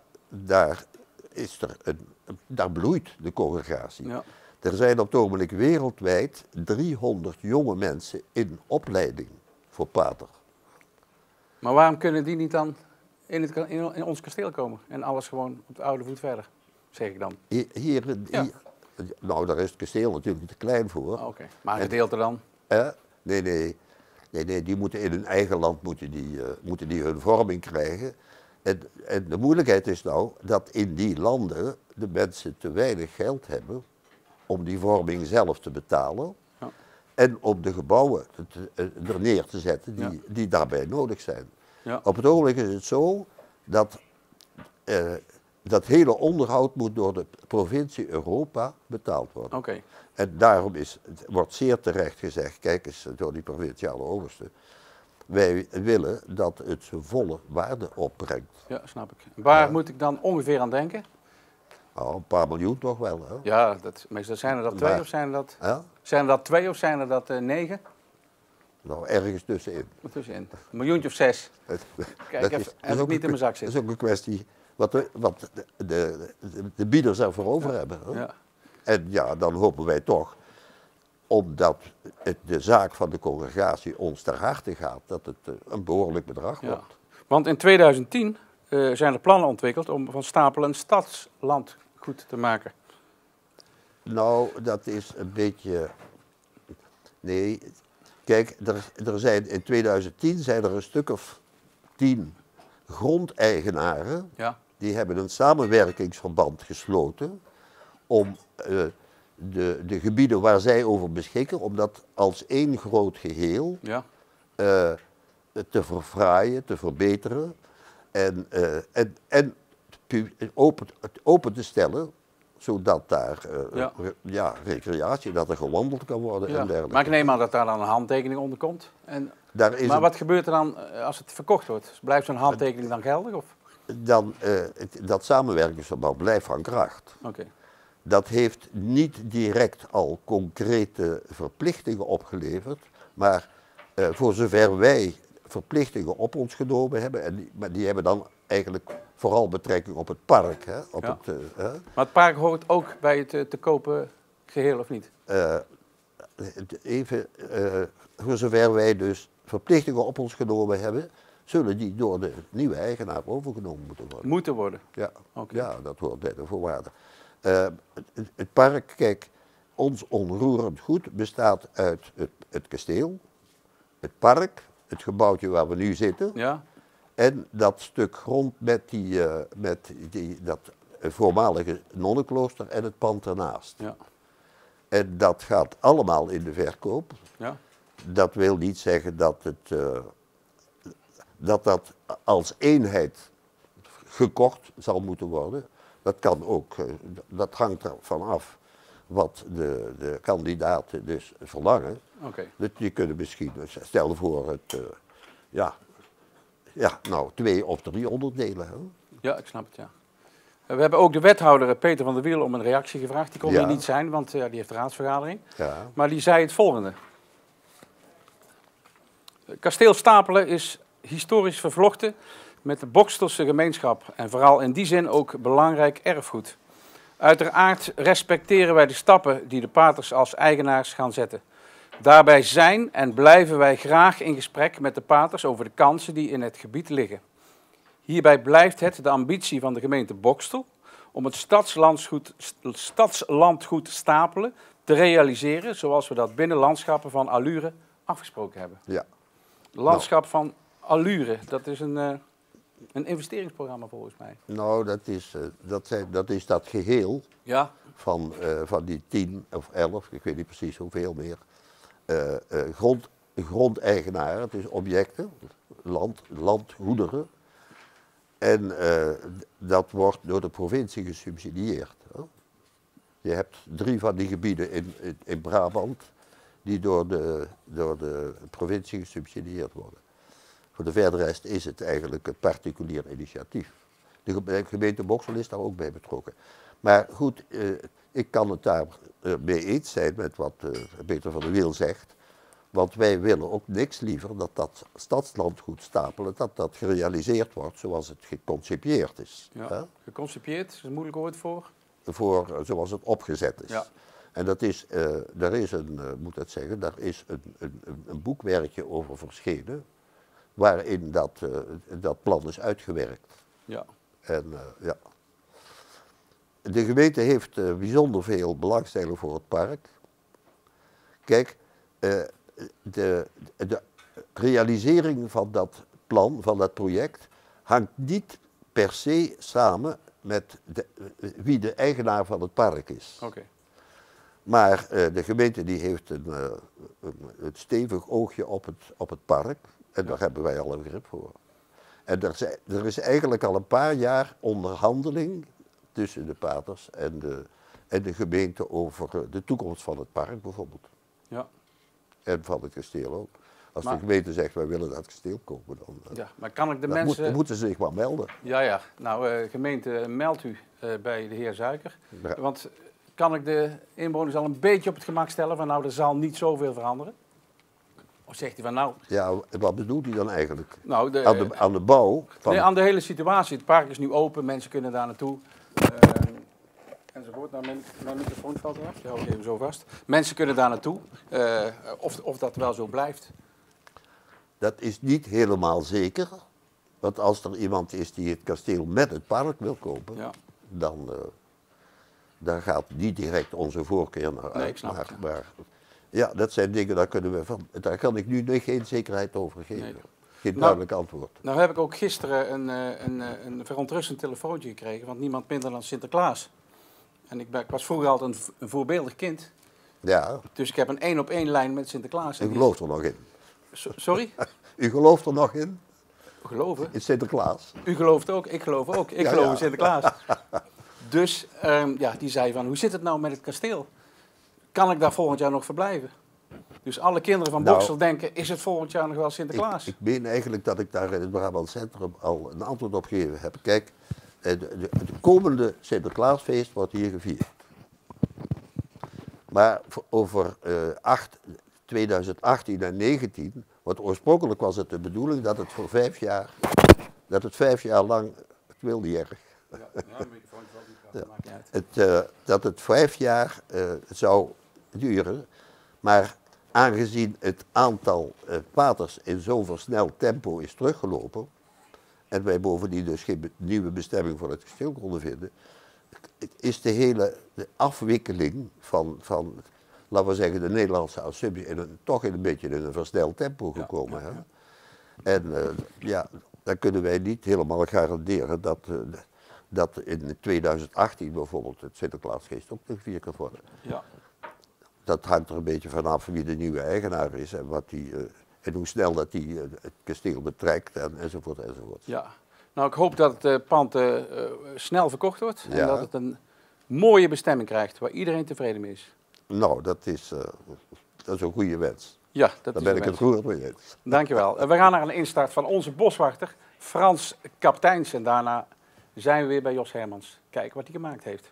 daar bloeit de congregatie. Ja. Er zijn op het ogenblik wereldwijd 300 jonge mensen in opleiding voor pater. Maar waarom kunnen die niet dan in ons kasteel komen en alles gewoon op de oude voet verder, zeg ik dan? Nou, daar is het kasteel natuurlijk te klein voor. Oh, oké. Maar een gedeelte dan? Nee, die moeten in hun eigen land moeten die hun vorming krijgen. En de moeilijkheid is nou dat in die landen de mensen te weinig geld hebben om die vorming zelf te betalen. Ja. En om de gebouwen er neer te zetten die daarbij nodig zijn. Ja. Op het ogenblik is het zo dat dat hele onderhoud moet door de provincie Europa betaald worden. Oké. En daarom wordt zeer terecht gezegd, kijk eens door die provinciale oversten, wij willen dat het zijn volle waarde opbrengt. Ja, snap ik. Waar moet ik dan ongeveer aan denken? Nou, een paar miljoen toch wel, hè? Ja, meestal zijn er dat 2 of zijn er dat... Ja? Zijn er dat 2 of zijn er dat 9? Nou, ergens tussenin. Tussenin. Een miljoentje of 6. Kijk, heb ik niet in mijn zak Dat zitten. is ook een kwestie wat de bieders ervoor over hebben. Hè? Ja. En ja, dan hopen wij toch, omdat de zaak van de congregatie ons ter harte gaat, dat het een behoorlijk bedrag wordt. Want in 2010 zijn er plannen ontwikkeld om van Stapelen een stadslandgoed te maken. Nou, dat is een beetje... Nee, kijk, er zijn in 2010 zijn er een stuk of 10 grondeigenaren, die hebben een samenwerkingsverband gesloten om de gebieden waar zij over beschikken, om dat als één groot geheel te verfraaien, te verbeteren en open te stellen, zodat daar recreatie, dat er gewandeld kan worden en dergelijke. Maar ik neem aan dat daar dan een handtekening onder komt. Maar wat gebeurt er dan als het verkocht wordt? Blijft zo'n handtekening dan geldig? Of? Dat samenwerkingsverband blijft van kracht. Okay. Dat heeft niet direct al concrete verplichtingen opgeleverd, maar voor zover wij verplichtingen op ons genomen hebben, maar die hebben dan eigenlijk vooral betrekking op het park. Hè, maar het park hoort ook bij het te kopen geheel, of niet? Voor zover wij dus verplichtingen op ons genomen hebben, zullen die door de nieuwe eigenaar overgenomen moeten worden. Moeten worden? Ja, ja, dat hoort bij de voorwaarden. Het park, kijk, ons onroerend goed bestaat uit het kasteel, het park, het gebouwtje waar we nu zitten, en dat stuk grond met dat voormalige nonnenklooster en het pand ernaast. Ja. En dat gaat allemaal in de verkoop. Ja. Dat wil niet zeggen dat als eenheid gekocht zal moeten worden. Dat kan ook, dat hangt ervan af wat de kandidaten dus verlangen. Oké. Dus die kunnen misschien, stel voor het, nou 2 of 3 onderdelen. Hè? Ja, ik snap het, ja. We hebben ook de wethouder Peter van der Wiel om een reactie gevraagd. Die kon Ja. hier niet zijn, want die heeft raadsvergadering. Ja. Maar die zei het volgende. Kasteel Stapelen is historisch vervlochten met de Bokstelse gemeenschap en vooral in die zin ook belangrijk erfgoed. Uiteraard respecteren wij de stappen die de paters als eigenaars gaan zetten. Daarbij zijn en blijven wij graag in gesprek met de paters over de kansen die in het gebied liggen. Hierbij blijft het de ambitie van de gemeente Bokstel om het stadslandgoed Stapelen te realiseren zoals we dat binnen Landschappen van Allure afgesproken hebben. Ja. Landschap van Allure, dat is een investeringsprogramma volgens mij. Nou, dat is dat geheel Ja, van die 10 of 11, ik weet niet precies hoeveel meer, grondeigenaren, het is objecten, landgoederen. En dat wordt door de provincie gesubsidieerd. Hè. Je hebt 3 van die gebieden in Brabant die door de provincie gesubsidieerd worden. Voor de verder rest is het eigenlijk een particulier initiatief. De gemeente Boksel is daar ook bij betrokken. Maar goed, ik kan het daar mee eens zijn met wat Peter van der Wiel zegt. Want wij willen ook niks liever dat stadslandgoed Stapelen, dat gerealiseerd wordt zoals het geconcipieerd is. ja. Hè? Geconcipieerd, is een moeilijk woord voor. Zoals het opgezet is. Ja. En daar is een boekwerkje over verschenen, waarin dat plan is uitgewerkt. Ja. En ja. De gemeente heeft bijzonder veel belangstelling voor het park. Kijk, de realisering van dat plan, van dat project, hangt niet per se samen met wie de eigenaar van het park is. Oké. Maar de gemeente die heeft een stevig oogje op het park. En daar hebben wij al een begrip voor. En er is eigenlijk al een paar jaar onderhandeling tussen de paters en de gemeente over de toekomst van het park bijvoorbeeld. Ja. En van het kasteel ook. Als Maar- de gemeente zegt, wij willen dat kasteel kopen, dan Ja, maar kan ik de dan mensen... moeten ze zich wel melden. Ja. Nou, gemeente, meld u bij de heer Zuiker. Ja. Want kan ik de inwoners al een beetje op het gemak stellen van nou, er zal niet zoveel veranderen? Of zegt hij van nou... Ja, wat bedoelt hij dan eigenlijk? Nou, Aan de bouw van... nee, aan de hele situatie. Het park is nu open, mensen kunnen daar naartoe. Enzovoort. Nou, mijn microfoon valt eraf, die hou ik even zo vast. Mensen kunnen daar naartoe. Of dat wel zo blijft. Dat is niet helemaal zeker. Want als er iemand is die het kasteel met het park wil kopen, Ja. dan gaat niet direct onze voorkeur naar uit. Nee, ik snap het, ja. Maar ja, dat zijn dingen, daar kan ik nu geen zekerheid over geven. Nee. Geen duidelijk antwoord. Nou heb ik ook gisteren een verontrustend telefoontje gekregen van niemand minder dan Sinterklaas. En ik was vroeger altijd een voorbeeldig kind. Ja, Dus ik heb een 1-op-1 lijn met Sinterklaas. En u gelooft er nog in. Sorry? U gelooft er nog in? Geloven? In Sinterklaas? U gelooft ook, ik geloof ook. Ik Ja, geloof ja. in Sinterklaas. Dus die zei van, hoe zit het nou met het kasteel? Kan ik daar volgend jaar nog verblijven? Dus alle kinderen van Nou, Boksel denken, is het volgend jaar nog wel Sinterklaas? Ik meen eigenlijk dat ik daar in het Brabant Centrum al een antwoord op gegeven heb. Kijk, de komende Sinterklaasfeest wordt hier gevierd. Maar over 2018 en 2019, want oorspronkelijk was het de bedoeling dat het voor 5 jaar, dat het 5 jaar lang, ik wil niet erg, dat het 5 jaar zou duren. Maar aangezien het aantal paters in zo'n versneld tempo is teruggelopen, en wij bovendien dus geen nieuwe bestemming voor het kasteel konden vinden, is de afwikkeling van laten we zeggen, de Nederlandse assumptie toch in een beetje in een versneld tempo gekomen. Ja. En dan kunnen wij niet helemaal garanderen dat in 2018 bijvoorbeeld het Sinterklaasfeest ook nog gevierd kan worden. Ja. Dat hangt er een beetje vanaf wie de nieuwe eigenaar is en, en hoe snel dat die het kasteel betrekt enzovoort enzovoort. Ja. Nou, ik hoop dat het pand snel verkocht wordt. En Ja. dat het een mooie bestemming krijgt waar iedereen tevreden mee is. Nou, dat is een goede wens. Ja, dat Daar is ben ik het roerend mee eens. Dankjewel. We gaan naar een instart van onze boswachter, Frans Kapteins. En daarna zijn we weer bij Jos Hermans. Kijken wat hij gemaakt heeft.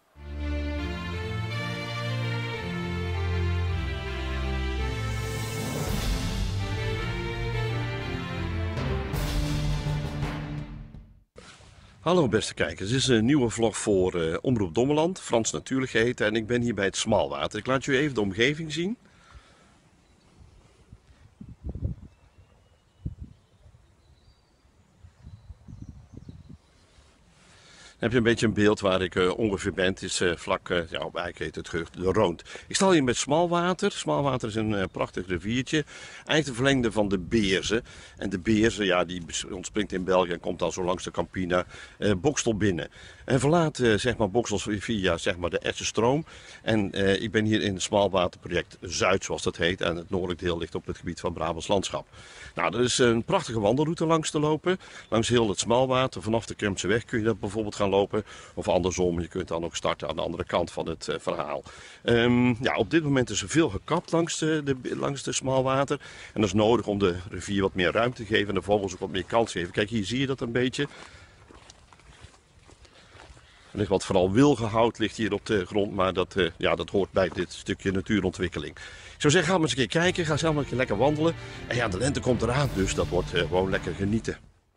Hallo beste kijkers, dit is een nieuwe vlog voor Omroep Dommeland, Frans Natuurlijk geheten. En ik ben hier bij het Smalwater. Ik laat jullie even de omgeving zien. Dan heb je een beetje een beeld waar ik ongeveer ben. Het is vlak, eigenlijk heet het gehucht de Roont. Ik sta hier met Smalwater. Smalwater is een prachtig riviertje. Eigenlijk de verlengde van de Beerze. En de Beerze, ja, die ontspringt in België en komt dan zo langs de Campina Bokstel binnen. En verlaat zeg maar Bokstel via zeg maar de Essenstroom. En ik ben hier in het Smalwaterproject Zuid, zoals dat heet. En het noordelijk deel ligt op het gebied van Brabants Landschap. Nou, er is een prachtige wandelroute langs te lopen. Langs heel het Smalwater. Vanaf de Kremseweg kun je dat bijvoorbeeld gaan lopen. Of andersom, je kunt dan ook starten aan de andere kant van het verhaal. Ja, op dit moment is er veel gekapt langs de Smalwater. En dat is nodig om de rivier wat meer ruimte te geven en de vogels ook wat meer kans te geven. Kijk, hier zie je dat een beetje. Er ligt wat vooral wilgenhout ligt hier op de grond, maar dat hoort bij dit stukje natuurontwikkeling. Ik zou zeggen, ga maar eens een keer kijken, ga zelf maar een keer lekker wandelen. En ja, de lente komt eraan, dus dat wordt gewoon lekker genieten.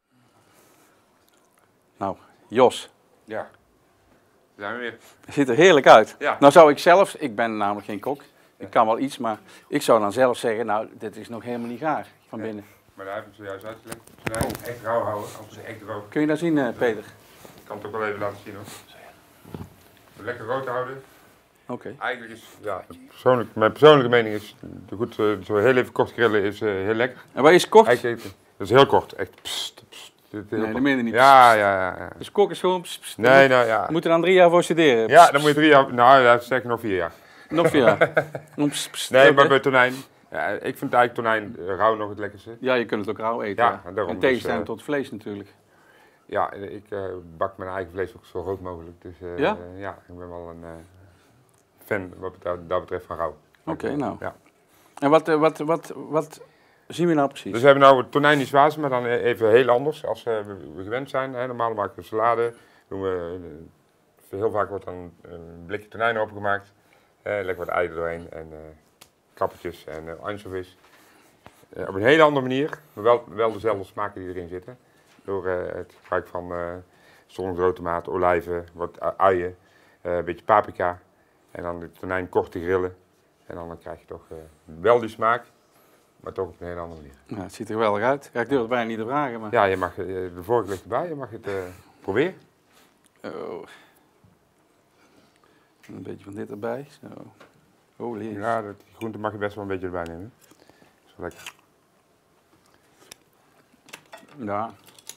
Nou, Jos. Ja, zijn we weer. Het ziet er heerlijk uit. Ja. Nou zou ik zelf, ik ben namelijk geen kok, ik kan wel iets, maar ik zou dan zelf zeggen, nou, dit is nog helemaal niet gaar van binnen. Maar daar heb ik zojuist uitgelegd. Tonijn echt rauw houden, anders echt rood. Kun je dat zien, Peter? Ik kan het ook wel even laten zien hoor. Lekker rood houden. Oké. Eigenlijk is, ja, mijn persoonlijke mening is, goed, zo heel even kort grillen is heel lekker. En wat is kort? Eigenlijk eten, dat is heel kort, echt pst. Nee, dat meen je niet. Ja. Dus kok is gewoon... pst. Nee, nou ja. We moeten er dan 3 jaar voor studeren. Ja, dan moet je 3 jaar, nou ja, zeker nog 4 jaar. Nog 4 jaar. Nee, maar bij tonijn, ja, ik vind eigenlijk tonijn rauw nog het lekkerste. Ja, je kunt het ook rauw eten. Ja, daarom in tegenstelling dus, tot vlees natuurlijk. Ja, ik bak mijn eigen vlees ook zo groot mogelijk. Dus ja? Ja, ik ben wel een fan wat dat betreft van rauw. Oké, nou. Ja. En wat zien we nou precies? Dus we hebben nou tonijn niet zwaar, maar dan even heel anders als we gewend zijn. Hè. Normaal maken we salade. Heel vaak wordt dan een blikje tonijn opengemaakt. Lekker wat eieren doorheen en kappertjes en anchovies. Op een hele andere manier, maar wel dezelfde smaken die erin zitten. Door het gebruik van zonnegrote tomaat, olijven, wat uien, een beetje paprika. En dan de tonijn kort te grillen. En dan krijg je toch wel die smaak, maar toch op een hele andere manier. Nou, het ziet er geweldig uit. Ja, ik durf het bijna niet te vragen. Maar... Ja, je mag, de vork ligt erbij, je mag het proberen. Oh. Een beetje van dit erbij. Zo. Oh, leer. Ja, die groente mag je best wel een beetje erbij nemen. Dat is wel lekker. Ja.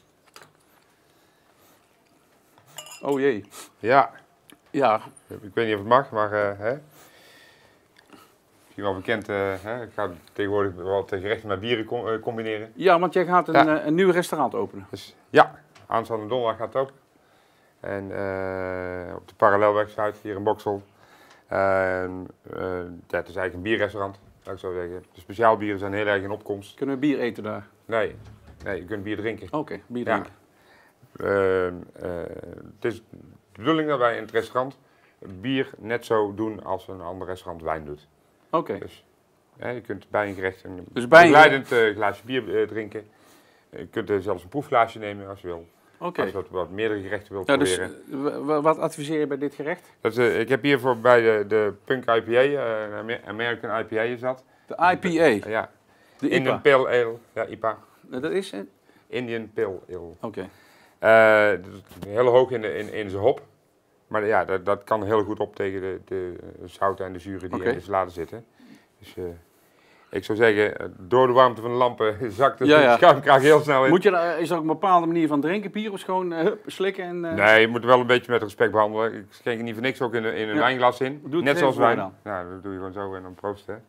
Oh jee. Ja. Ja. Ik weet niet of het mag, maar hè. Misschien wel bekend, hè. Ik ga tegenwoordig wel gerechten met bieren combineren. Ja, want jij gaat een nieuw restaurant openen. Dus, ja, aanstaande donderdag gaat het open. En op de Parallelweg Zuid, hier in Boksel. Ja, het is eigenlijk een bierrestaurant, zou ik zo zeggen. De speciaalbieren zijn heel erg in opkomst. Kunnen we bier eten daar? Nee, je kunt bier drinken. Oké, bier drinken. Ja. Het is de bedoeling dat wij in het restaurant bier net zo doen als een ander restaurant wijn doet. Oké. Dus je kunt bij een gerecht een begeleidend glaasje bier drinken. Je kunt zelfs een proefglaasje nemen als je wil. Oké. Als je wat meerdere gerechten wilt dus proberen. wat adviseer je bij dit gerecht? Ik heb hiervoor bij de Punk IPA, American IPA is dat. De IPA? Ja. De Indian Pale Ale. Ja, IPA. Dat is het? Indian Pale Ale. Oké. Heel hoog in zijn hop. Maar ja, dat kan heel goed op tegen de zouten en de zuren die in de salade zitten. Dus ik zou zeggen, door de warmte van de lampen zakt de schuimkraag heel snel in. Is er ook een bepaalde manier van drinken, bier of gewoon slikken? En, Nee, je moet wel een beetje met respect behandelen. Ik schenk er niet voor niks ook in een wijnglas in. Net zoals wijn. Nou, dat doe je gewoon zo en dan proost, hè.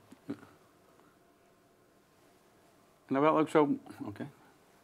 En dan wel ook zo... Oké.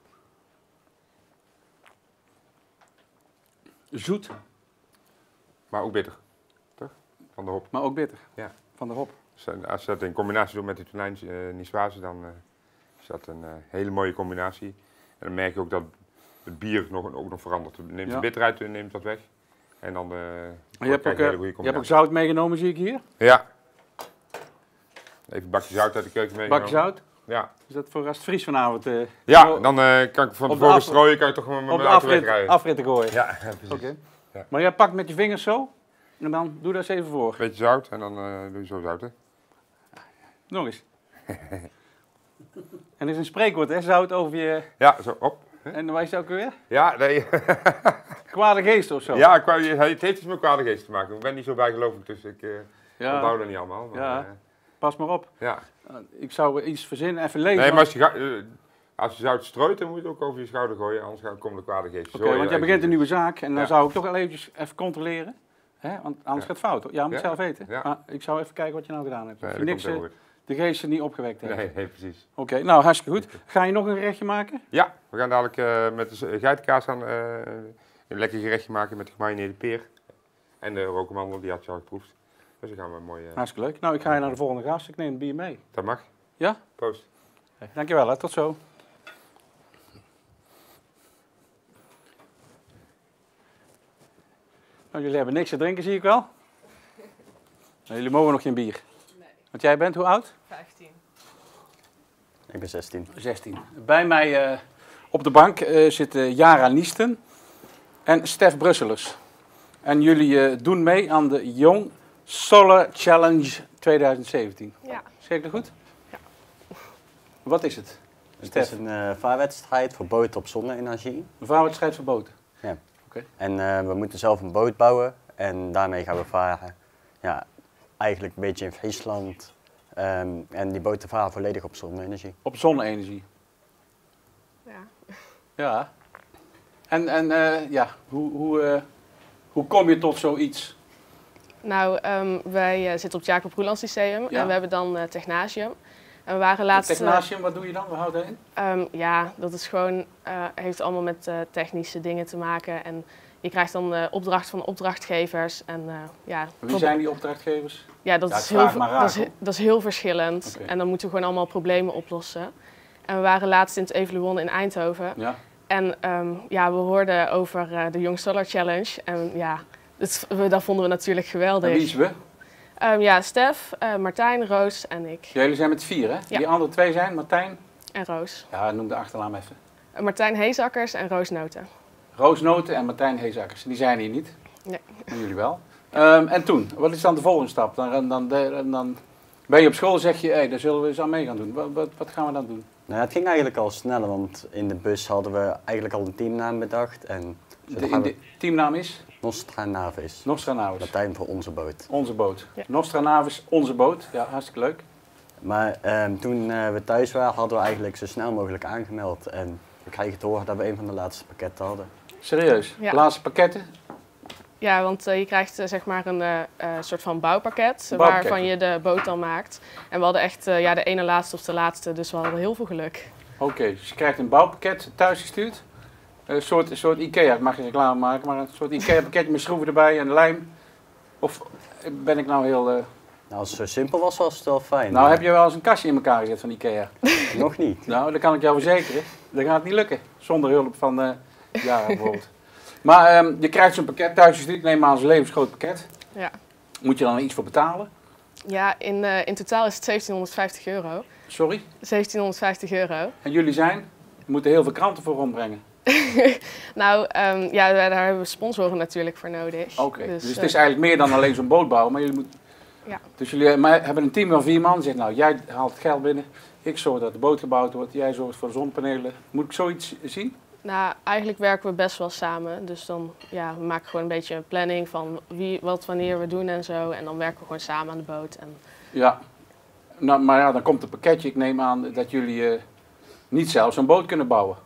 Zoet. Maar ook bitter. Toch? Van de hop. Maar ook bitter. Ja. Van de hop. Dus als je dat in combinatie doet met de tonijn niçoise, dan is dat een hele mooie combinatie. En dan merk je ook dat het bier ook nog verandert. Neemt de bitterheid neemt dat weg. En dan je hebt krijg je een hele goede je hebt combinatie. ook zout meegenomen, zie ik hier. Ja. Even een bakje zout uit de keuken meegenomen. Bakje zout. Ja. Is dat voor als het vries vanavond? Ja, dan kan ik van op tevoren de strooien, kan ik toch met op mijn de auto wegrijden. afritten gooien. Ja, precies. Oké. Ja. Maar jij pakt met je vingers zo en dan doe dat eens even voor. Beetje zout en dan doe je zo zouten. Nog eens. En er is een spreekwoord, hè? Zout over je... Ja, zo, op. En waar is het ook weer? Ja, nee. Kwade geest of zo? Ja, het heeft iets met kwade geest te maken. Ik ben niet zo bijgelovig, dus ik onthoud dat niet allemaal. Maar, ja, pas maar op. Ja. Ik zou iets verzinnen, even lezen. Nee, maar als je zout strooit, dan moet je het ook over je schouder gooien, anders komt de kwade geest. Oké, want jij begint een nieuwe zaak en dan Ja. zou ik toch wel even controleren. Hè? Want anders gaat het fout. Ja, moet je zelf weten. Ja. Maar ik zou even kijken wat je nou gedaan hebt. Nee, Of dat je komt niks, heel goed. de geesten niet opgewekt hebt. Nee, precies. Oké, nou hartstikke goed. Ga je nog een gerechtje maken? Ja, we gaan dadelijk met de geitenkaas een lekker gerechtje maken met de gemarineerde peer. En de rokermandel, die had je al geproefd. Dus dan gaan we mooi... Hartstikke leuk. Nou, ik ga je naar de volgende gast. Ik neem een bier mee. Dat mag. Ja? Proost. Dankjewel, hè. Tot zo. Nou, jullie hebben niks te drinken, zie ik wel. Nou, jullie mogen nog geen bier. Nee. Want jij bent hoe oud? 15. Ik ben 16. 16. Bij mij op de bank zitten Jara Niesten en Stef Brusselers. En jullie doen mee aan de Young Solar Challenge 2017. Ja. Zeg ik dat goed? Ja. Wat is het? Het is een vaarwedstrijd voor boten op zonne-energie. Een vaarwedstrijd voor boten? Ja. Oké. En we moeten zelf een boot bouwen en daarmee gaan we varen. Ja, eigenlijk een beetje in Friesland. En die boten varen volledig op zonne-energie. Op zonne-energie? Ja. Ja. En ja, hoe kom je tot zoiets? Nou, wij zitten op het Jacob Roelands Lyceum en we hebben dan Technasium. En we waren laatst... Technasium, wat doe je dan? Wat houdt dat in? Ja, dat is gewoon, heeft allemaal met technische dingen te maken. En je krijgt dan opdracht van opdrachtgevers. En, Wie zijn die opdrachtgevers? Ja, dat is heel verschillend. Okay. En dan moeten we gewoon allemaal problemen oplossen. En we waren laatst in het Evaluon in Eindhoven. Ja. En we hoorden over de Young Solar Challenge. En ja, dat vonden we natuurlijk geweldig. En wie is we? Stef, Martijn, Roos en ik. Jullie zijn met 4, hè? Ja. Die andere 2 zijn Martijn? En Roos. Ja, noem de achternaam even. Martijn Heesakkers en Roos Noten. Roos Noten en Martijn Heesakkers. Die zijn hier niet. Nee. En jullie wel. En toen, wat is dan de volgende stap? Dan ben je op school en zeg je, hey, daar zullen we eens aan mee gaan doen. Wat gaan we dan doen? Nou, het ging eigenlijk al sneller, want in de bus hadden we eigenlijk al een teamnaam bedacht. En de teamnaam is? Nostra Navis. Nostra Navis. Latijn voor onze boot. Onze boot. Ja. Nostra Navis, onze boot. Ja, hartstikke leuk. Maar toen we thuis waren, hadden we eigenlijk zo snel mogelijk aangemeld. En we kregen te horen dat we een van de laatste pakketten hadden. Serieus? Ja. Laatste pakketten? Ja, want je krijgt zeg maar een soort van bouwpakket waarvan je de boot dan maakt. En we hadden echt de ene laatste of de laatste, dus we hadden heel veel geluk. Oké, dus je krijgt een bouwpakket thuis gestuurd. Een soort IKEA, ik mag geen reclame maken, maar een soort IKEA pakketje met schroeven erbij en lijm. Of ben ik nou heel... Nou, als het zo simpel was het wel fijn. Nou, heb je wel eens een kastje in elkaar gezet van IKEA? Nog niet. Nou, dat kan ik jou verzekeren. Dat gaat niet lukken, zonder hulp van Jara bijvoorbeeld. Maar je krijgt zo'n pakket thuis gestuurd, neem aan als een levensgroot pakket. Ja. Moet je dan iets voor betalen? Ja, in totaal is het €1750. Sorry? €1750. En jullie zijn? Je moet er heel veel kranten voor ombrengen. Nou, daar hebben we sponsoren natuurlijk voor nodig. Oké, dus het is eigenlijk meer dan alleen zo'n boot bouwen, maar jullie moeten... Ja. Dus jullie hebben een team van 4 man, zegt nou, jij haalt het geld binnen, ik zorg dat de boot gebouwd wordt, jij zorgt voor de zonnepanelen. Moet ik zoiets zien? Nou, eigenlijk werken we best wel samen. Dus dan, we maken gewoon een beetje een planning van wat wanneer we doen en zo. En dan werken we gewoon samen aan de boot. En... Ja, nou, maar ja, dan komt het pakketje. Ik neem aan dat jullie niet zelf zo'n boot kunnen bouwen.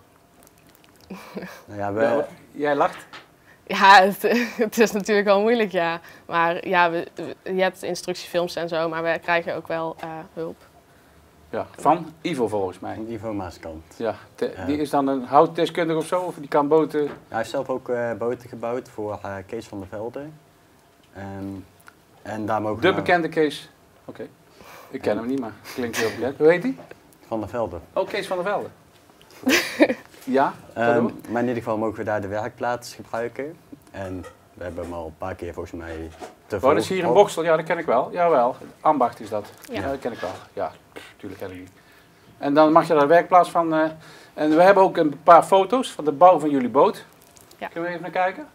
Nou ja, jij lacht? Ja, het is natuurlijk wel moeilijk, ja. Maar ja, je hebt instructiefilms en zo, maar we krijgen ook wel hulp. Ja, van Ivo volgens mij. Ivo Maaskant. Ja, die is dan een houtdeskundige of zo? Of die kan boten... Hij heeft zelf ook boten gebouwd voor Kees van der Velde. En daar mogen De bekende Kees. Oké. Ik ken hem niet, maar klinkt heel bekend. Hoe heet hij? Van der Velde. Oh, Kees van der Velde. Ja, maar in ieder geval mogen we daar de werkplaats gebruiken. En we hebben hem al een paar keer volgens mij te dat is hier in Boksel, ja, dat ken ik wel. Jawel, Ambacht is dat. Ja, dat ken ik wel. Ja, natuurlijk ken ik niet. En dan mag je daar de werkplaats van... en we hebben ook een paar foto's van de bouw van jullie boot. Ja. Kunnen we even naar kijken?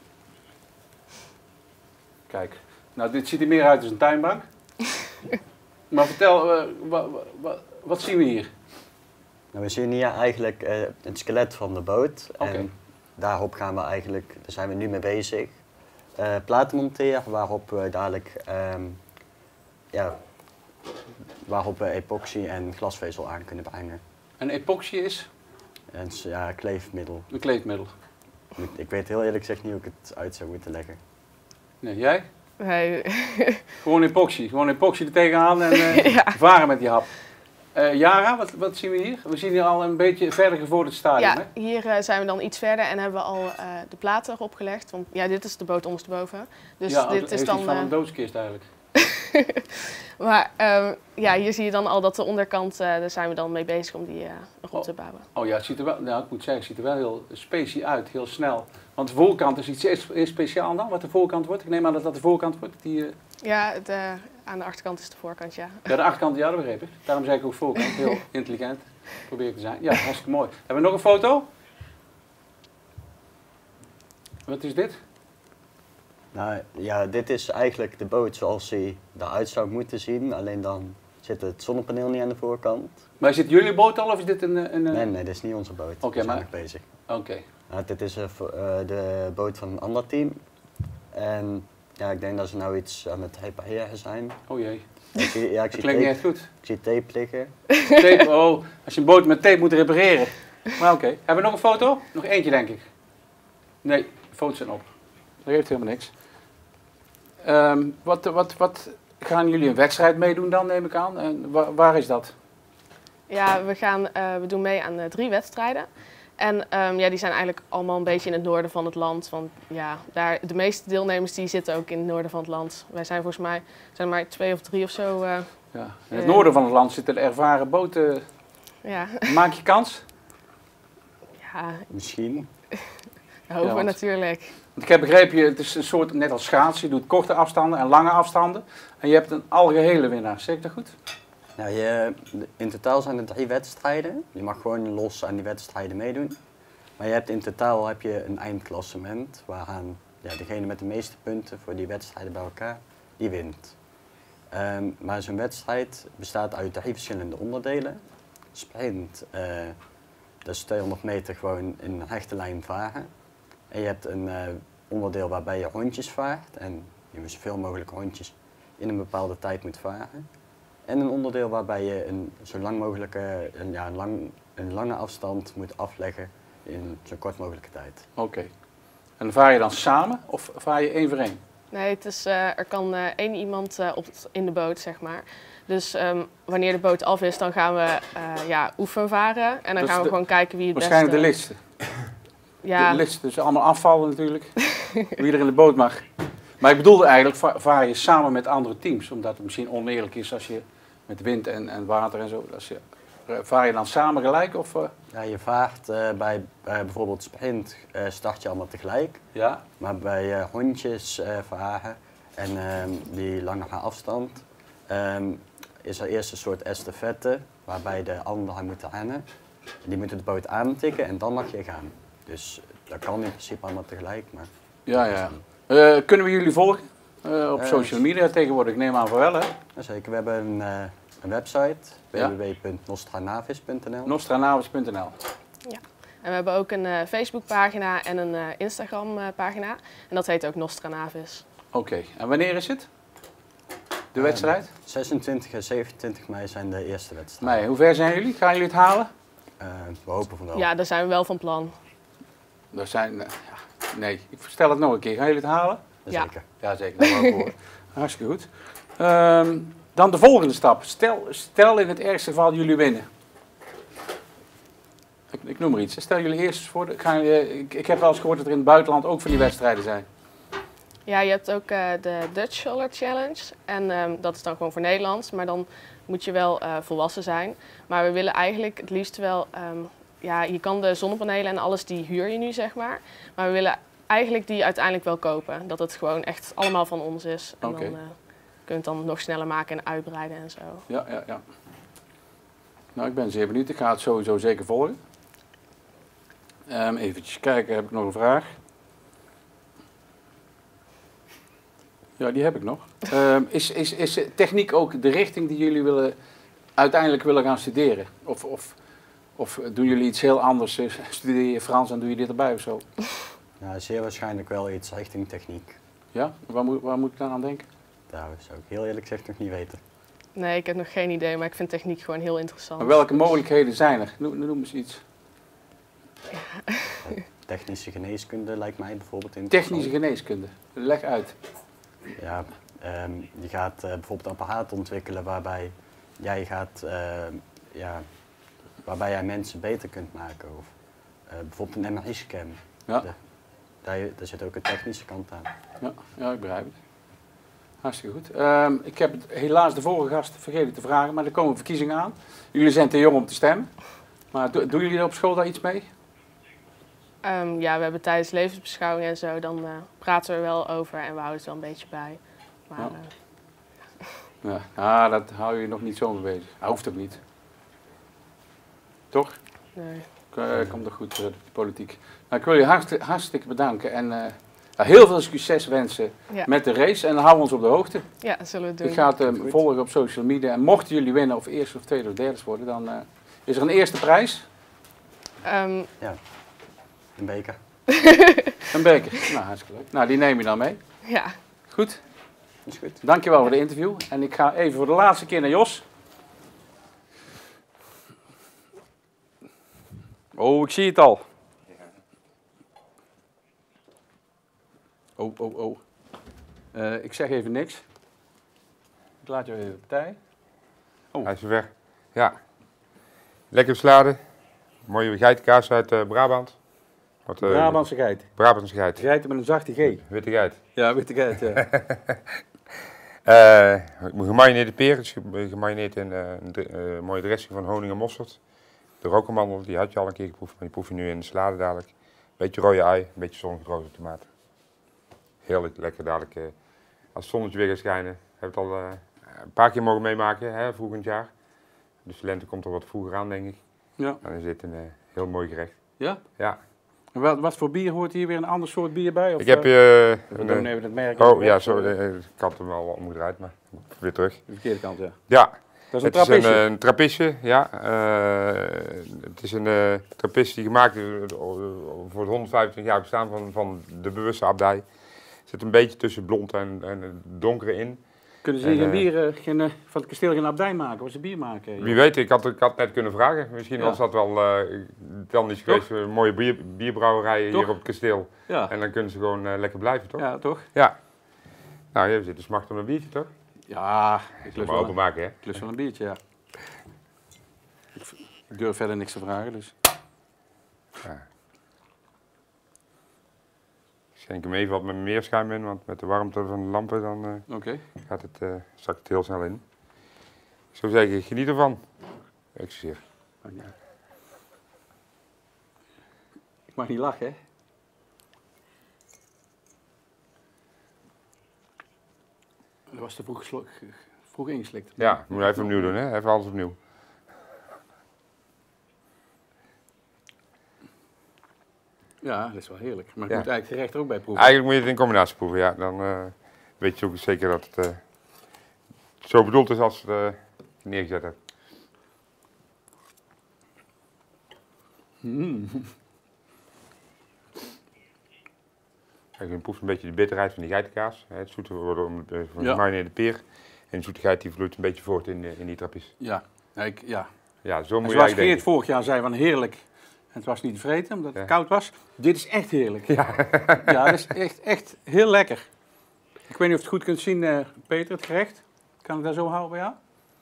Kijk, nou dit ziet er meer uit als een tuinbank. Maar vertel, wat zien we hier? Nou, we zien hier eigenlijk het skelet van de boot. En daarop gaan we eigenlijk, daar zijn we nu mee bezig, platen monteren waarop we dadelijk waarop we epoxy en glasvezel aan kunnen brengen. En epoxy is? Een kleefmiddel. Een kleefmiddel. Ik weet heel eerlijk gezegd niet hoe ik het uit zou moeten leggen. Nee, jij? Nee. Gewoon epoxy er tegenaan en varen met die hap. Yara, wat zien we hier? We zien hier al een beetje verder gevorderd stadium. Ja, hè? Hier zijn we dan iets verder en hebben we al de platen erop gelegd. Want ja, dit is de boot ondersteboven. Dus ja, dit is dan van een doodskist eigenlijk. Maar hier zie je dan al dat de onderkant, daar zijn we dan mee bezig om die rond te bouwen. Oh ja, het ziet er wel, nou, ik moet zeggen, het ziet er wel heel specie uit, heel snel. Want de voorkant is iets speciaal dan, wat de voorkant wordt. Ik neem aan dat dat de voorkant wordt. Ja, aan de achterkant is de voorkant, ja. Ja, de achterkant, ja, dat begreep ik. Daarom zei ik ook voorkant, heel intelligent probeer ik te zijn. Ja, hartstikke mooi. Hebben we nog een foto? Wat is dit? Nou ja, dit is eigenlijk de boot zoals hij eruit zou moeten zien. Alleen dan zit het zonnepaneel niet aan de voorkant. Maar is dit jullie boot al of is dit een... Nee, dit is niet onze boot. Oké, maar... zijn bezig. Oké. Nou, dit is de boot van een ander team. En ja, ik denk dat ze nou iets aan het repareren zijn. Oh jee. Ik zie dat klinkt niet echt goed. Ik zie tape liggen. Tape, oh, als je een boot met tape moet repareren. Maar oké. Hebben we nog een foto? Nog eentje denk ik. Nee, de foto's zijn op. Dat geeft helemaal niks. Wat gaan jullie een wedstrijd meedoen dan, neem ik aan? En waar is dat? Ja, we doen mee aan 3 wedstrijden. En die zijn eigenlijk allemaal een beetje in het noorden van het land. Want ja, de meeste deelnemers die zitten ook in het noorden van het land. Wij zijn volgens mij maar 2 of 3 of zo. Ja. In het noorden van het land zitten ervaren boten. Ja. Maak je kans? Ja. Misschien. Dat hopen we natuurlijk. Want ik heb begrepen, het is een soort, net als schaatsen, je doet korte afstanden en lange afstanden. En je hebt een algehele winnaar, zeg ik dat goed? Nou, in totaal zijn er 3 wedstrijden. Je mag gewoon los aan die wedstrijden meedoen. Maar je hebt in totaal een eindklassement waaraan degene met de meeste punten voor die wedstrijden bij elkaar, die wint. Maar zo'n wedstrijd bestaat uit 3 verschillende onderdelen. Sprint, dat is 200 meter gewoon in een rechte lijn varen. En je hebt een onderdeel waarbij je rondjes vaart en je moet zoveel mogelijk rondjes in een bepaalde tijd moet varen. En een onderdeel waarbij je zo lang mogelijk een lange afstand moet afleggen in zo kort mogelijke tijd. Oké. En vaar je dan samen of vaar je 1 voor 1? Nee, het is, er kan 1 iemand in de boot, zeg maar. Dus wanneer de boot af is, dan gaan we oefenvaren. En dan gaan we gewoon kijken wie het beste... Waarschijnlijk de lidste. Ja. De lidste, dus allemaal afvallen natuurlijk. Wie er in de boot mag. Maar ik bedoelde eigenlijk, vaar je samen met andere teams. Omdat het misschien oneerlijk is als je met wind en water en zo. Vaar je dan samen gelijk? Of, Ja, je vaart bij bijvoorbeeld sprint start je allemaal tegelijk. Ja. Maar bij hondjes varen en die langere afstand is er eerst een soort estafette waarbij de anderen moeten rennen. Die moeten de boot aantikken en dan mag je gaan. Dus dat kan in principe allemaal tegelijk. Maar ja. Kunnen we jullie volgen op social media tegenwoordig? Ik neem aan van wel, hè? Zeker, we hebben een website, www.nostranavis.nl. Nostranavis.nl. Ja. En we hebben ook een Facebookpagina en een Instagram-pagina. En dat heet ook Nostranavis. Oké, en wanneer is het? De wedstrijd? 26 en 27 mei zijn de eerste wedstrijden. Mei, hoe ver zijn jullie? Gaan jullie het halen? We hopen van wel. Ja, daar zijn we wel van plan. Nee, ik stel het nog een keer. Gaan jullie het halen? Ja. Zeker. Ja, zeker. Dat wou ik horen. Hartstikke goed. Dan de volgende stap. Stel in het ergste geval jullie winnen. Ik noem maar iets. Stel jullie eerst voor. Ik heb wel eens gehoord dat er in het buitenland ook van die wedstrijden zijn. Ja, je hebt ook de Dutch Solar Challenge. En dat is dan gewoon voor Nederlands. Maar dan moet je wel volwassen zijn. Maar we willen eigenlijk het liefst wel... ja, je kan de zonnepanelen en alles, die huur je nu, zeg maar. Maar we willen eigenlijk die uiteindelijk wel kopen. Dat het gewoon echt allemaal van ons is. En dan kun je het dan nog sneller maken en uitbreiden en zo. Ja. Nou, ik ben zeer benieuwd. Ik ga het sowieso zeker volgen. Eventjes kijken, heb ik nog een vraag? Ja, die heb ik nog. Is techniek ook de richting die jullie uiteindelijk willen gaan studeren? Of doen jullie iets heel anders? Studeer je Frans en doe je dit erbij of zo? Ja, zeer waarschijnlijk wel iets richting techniek. Ja? Waar moet ik dan aan denken? Dat zou ik heel eerlijk gezegd nog niet weten. Nee, ik heb nog geen idee, maar ik vind techniek gewoon heel interessant. Maar welke mogelijkheden zijn er? Noem eens iets. Technische geneeskunde lijkt mij bijvoorbeeld interessant. Technische geneeskunde, leg uit. Ja, je gaat bijvoorbeeld apparaten ontwikkelen waarbij jij waarbij jij mensen beter kunt maken. Of bijvoorbeeld een MRI-scan. Ja. Daar zit ook een technische kant aan. Ja, ik begrijp het. Hartstikke goed. Ik heb het helaas de vorige gast vergeten te vragen, maar er komen verkiezingen aan. Jullie zijn te jong om te stemmen. Maar doen jullie op school daar iets mee? Ja, we hebben tijdens levensbeschouwing en zo, dan praten we er wel over en we houden het wel een beetje bij. Maar, dat hou je nog niet zo mee bezig. Dat hoeft ook niet. Toch? Nee. Komt er goed, de politiek. Nou, ik wil je hartstikke bedanken en heel veel succes wensen met de race. En dan houden we ons op de hoogte. Ja, dat zullen we doen. Ik ga het volgen op social media. En mochten jullie winnen, of eerste of tweede of derde worden, dan is er een eerste prijs. Ja, een beker. Een beker. Nou, hartstikke leuk. Nou, die neem je dan mee. Ja. Goed? Is goed. Dankjewel voor de interview. En ik ga even voor de laatste keer naar Jos. Oh, ik zie het al. Oh. Ik zeg even niks. Ik laat jou even partij. Oh. Hij is weer weg. Ja. Lekker salade. Mooie geitenkaas uit Brabant. Brabantse geit. Brabantse geit. Geiten met een zachte G. Witte geit. Ja, witte geit, ja. Gemarineerde peren, gemarineerd in een mooie dressing van honing en mosterd. De rokermandel, die had je al een keer geproefd, maar die proef je nu in de salade dadelijk. Beetje rode ui, een beetje zonnegedroogde tomaten. Heerlijk, lekker dadelijk. Als het zonnetje weer gaat schijnen, heb ik het al een paar keer mogen meemaken, vroeg in het jaar. Dus de lente komt er wat vroeger aan, denk ik. Ja. Dan is dit een heel mooi gerecht. Ja? Ja. En wat voor bier hoort hier weer een ander soort bier bij? Of, ik heb we doen even het merk. Oh ja, ik had hem al omgedraaid, maar weer terug. De verkeerde kant, ja. Ja. Dat is een trappistje? Het is een trappistje, ja. Het is een trappistje die gemaakt is voor het 125 jaar bestaan van de bewuste abdij. Het zit een beetje tussen blond en donkere in. Kunnen ze hier van het kasteel geen abdij maken, waar ze bier maken? Wie weet, ik had net kunnen vragen. Misschien was dat wel dan niet geweest. Een mooie bierbrouwerij hier op het kasteel. Ja. En dan kunnen ze gewoon lekker blijven, toch? Ja, toch? Ja. Nou, je zit de smacht van een biertje, toch? Ja, ik lust wel openmaken, hè? Ik lust wel een biertje, ja. Ik durf verder niks te vragen, dus. Ja. Ik schenk hem even wat met meer schuim in, want met de warmte van de lampen dan zakt het heel snel in. Ik zou zeggen, geniet ervan. Excuseer. Ik mag niet lachen, hè? Dat was te vroeg ingeslikt. Ja, moet even opnieuw doen, hè? Even alles opnieuw. Ja, dat is wel heerlijk. Maar ik moet eigenlijk gerecht er ook bij proeven. Eigenlijk moet je het in combinatie proeven, ja. Dan weet je ook zeker dat het zo bedoeld is als je het neergezet hebt. Kijk, je proeft een beetje de bitterheid van die geitenkaas. Het zoete wordt van de gemarineerde peer. En de zoetigheid die vloeit een beetje voort in die trapjes. Ja, ja, zo moet je zoals Geert vorig jaar zei, van heerlijk. En het was niet te vreten, omdat het koud was. Dit is echt heerlijk. Ja, ja, dat is echt heel lekker. Ik weet niet of je het goed kunt zien, Peter, het gerecht. Kan ik dat zo houden bij jou?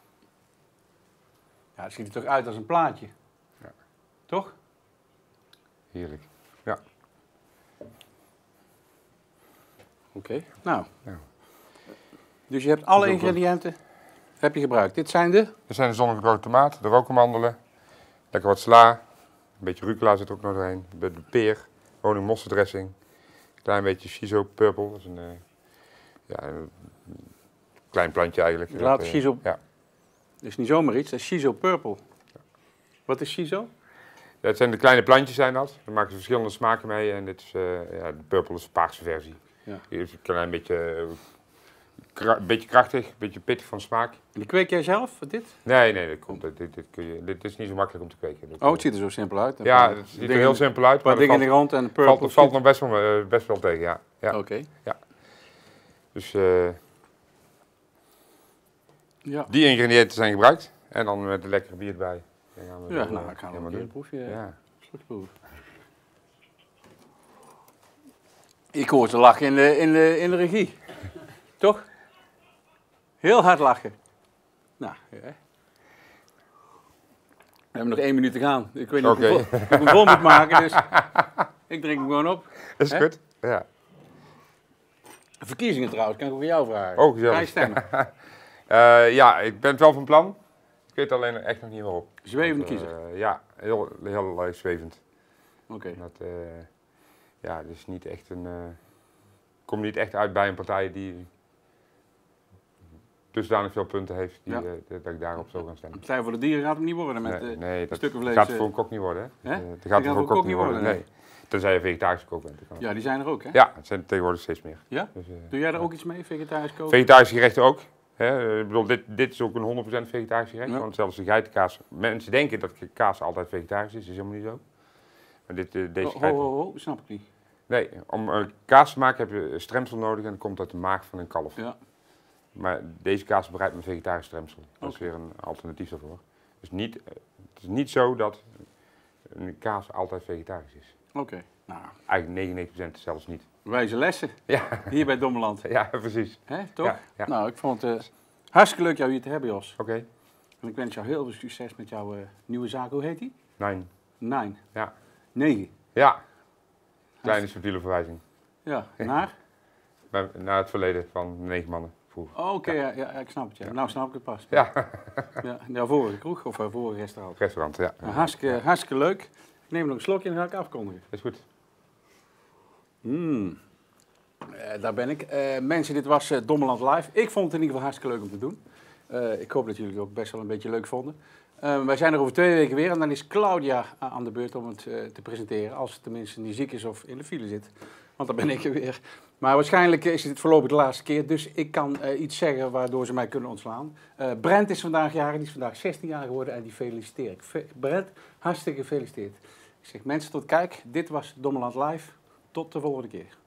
Ja, het ziet er toch uit als een plaatje. Ja. Toch? Heerlijk, ja. Oké. Nou. Ja. Dus je hebt alle Dat is ook ingrediënten heb je gebruikt. Dit zijn de? Dit zijn de zonnegedroogde tomaat, de rokermandelen, lekker wat sla, een beetje rucola zit er ook nog doorheen, de peer, honingmosserdressing, een klein beetje shiso purple, dat is een klein plantje eigenlijk. Laat shiso. Ja. Dat is niet zomaar iets, dat is shiso purple. Ja. Wat is shiso? Ja, het zijn de kleine plantjes zijn dat. Daar maken ze verschillende smaken mee en dit is, de purple is de paarse versie. Ja. Die is een klein beetje, beetje krachtig, een beetje pittig van smaak. En die kweek jij zelf, dit? Nee, dit is niet zo makkelijk om te kweken. Het ziet er zo simpel uit. Ja, het ziet er heel simpel uit. Maar dingen in de grond en purple. Valt nog best wel tegen, ja. Oké. Ja. Dus ja. die ingrediënten zijn gebruikt. En dan met een lekkere bier erbij. Dan gaan we ik ga wel een proefje. Ja. Proeven. Ik hoor ze lachen in de regie. Toch? Heel hard lachen. Nou, ja. We hebben nog 1 minuut te gaan. Ik weet niet of ik hem vol moet maken, dus ik drink hem gewoon op. Dat is goed, ja. Verkiezingen trouwens, kan ik ook voor jou vragen. Oh, gezellig. Ga je stemmen? Ja, ik ben het wel van plan. Ik weet alleen echt nog niet waarop. Zwevende kiezer? Ja, heel zwevend. Oké. Ja, het is niet echt een... kom niet echt uit bij een partij die dusdanig veel punten heeft dat ik daarop zou gaan stemmen. Partij voor de Dieren gaat hem niet worden met nee, dat stukken vlees. gaat voor een kok niet worden. Hè? Dat gaat voor een kok niet worden. Nee. Tenzij je vegetarische kok bent. Ja, die zijn er ook, hè? Ja, het zijn tegenwoordig steeds meer. Ja? Dus, doe jij daar ook iets mee, vegetarisch koken? Vegetarische gerechten ook. Hè? Ik bedoel, dit is ook een 100% vegetarisch gerecht. Ja. Want zelfs de geitenkaas... Mensen denken dat kaas altijd vegetarisch is. Dat is helemaal niet zo. Maar deze snap ik niet. Nee, om kaas te maken heb je stremsel nodig en dat komt uit de maag van een kalf. Ja. Maar deze kaas bereidt met vegetarisch stremsel. Dat is weer een alternatief daarvoor. Dus het is niet zo dat een kaas altijd vegetarisch is. Oké. Nou. Eigenlijk 99% zelfs niet. Wijze lessen. Ja. Hier bij Dommeland. Ja, precies. Hè, toch? Ja, ja. Nou, ik vond het hartstikke leuk jou hier te hebben, Jos. Oké. En ik wens jou heel veel succes met jouw nieuwe zaak. Hoe heet die? 9. Ja. 9. Ja. Kleine subtiele verwijzing. Ja, naar? Naar het verleden van 9 mannen vroeger. Oh, oké, ja, ik snap het. Ja. Nou snap ik het pas. Ja. Ja, jouw vorige kroeg of vorige restaurant? Restaurant, ja. Nou, hartstikke leuk. Ik neem nog een slokje en dan ga ik afkondigen. Is goed. Daar ben ik. Mensen, dit was Dommeland Live. Ik vond het in ieder geval hartstikke leuk om te doen. Ik hoop dat jullie het ook best wel een beetje leuk vonden. Wij zijn er over 2 weken weer en dan is Claudia aan de beurt om het te presenteren. Als het tenminste niet ziek is of in de file zit. Want dan ben ik er weer. Maar waarschijnlijk is het voorlopig de laatste keer. Dus ik kan iets zeggen waardoor ze mij kunnen ontslaan. Brent is vandaag jarig. Die is vandaag 16 jaar geworden en die feliciteer ik. Brent, hartstikke gefeliciteerd. Ik zeg mensen tot kijk. Dit was Dommeland Live. Tot de volgende keer.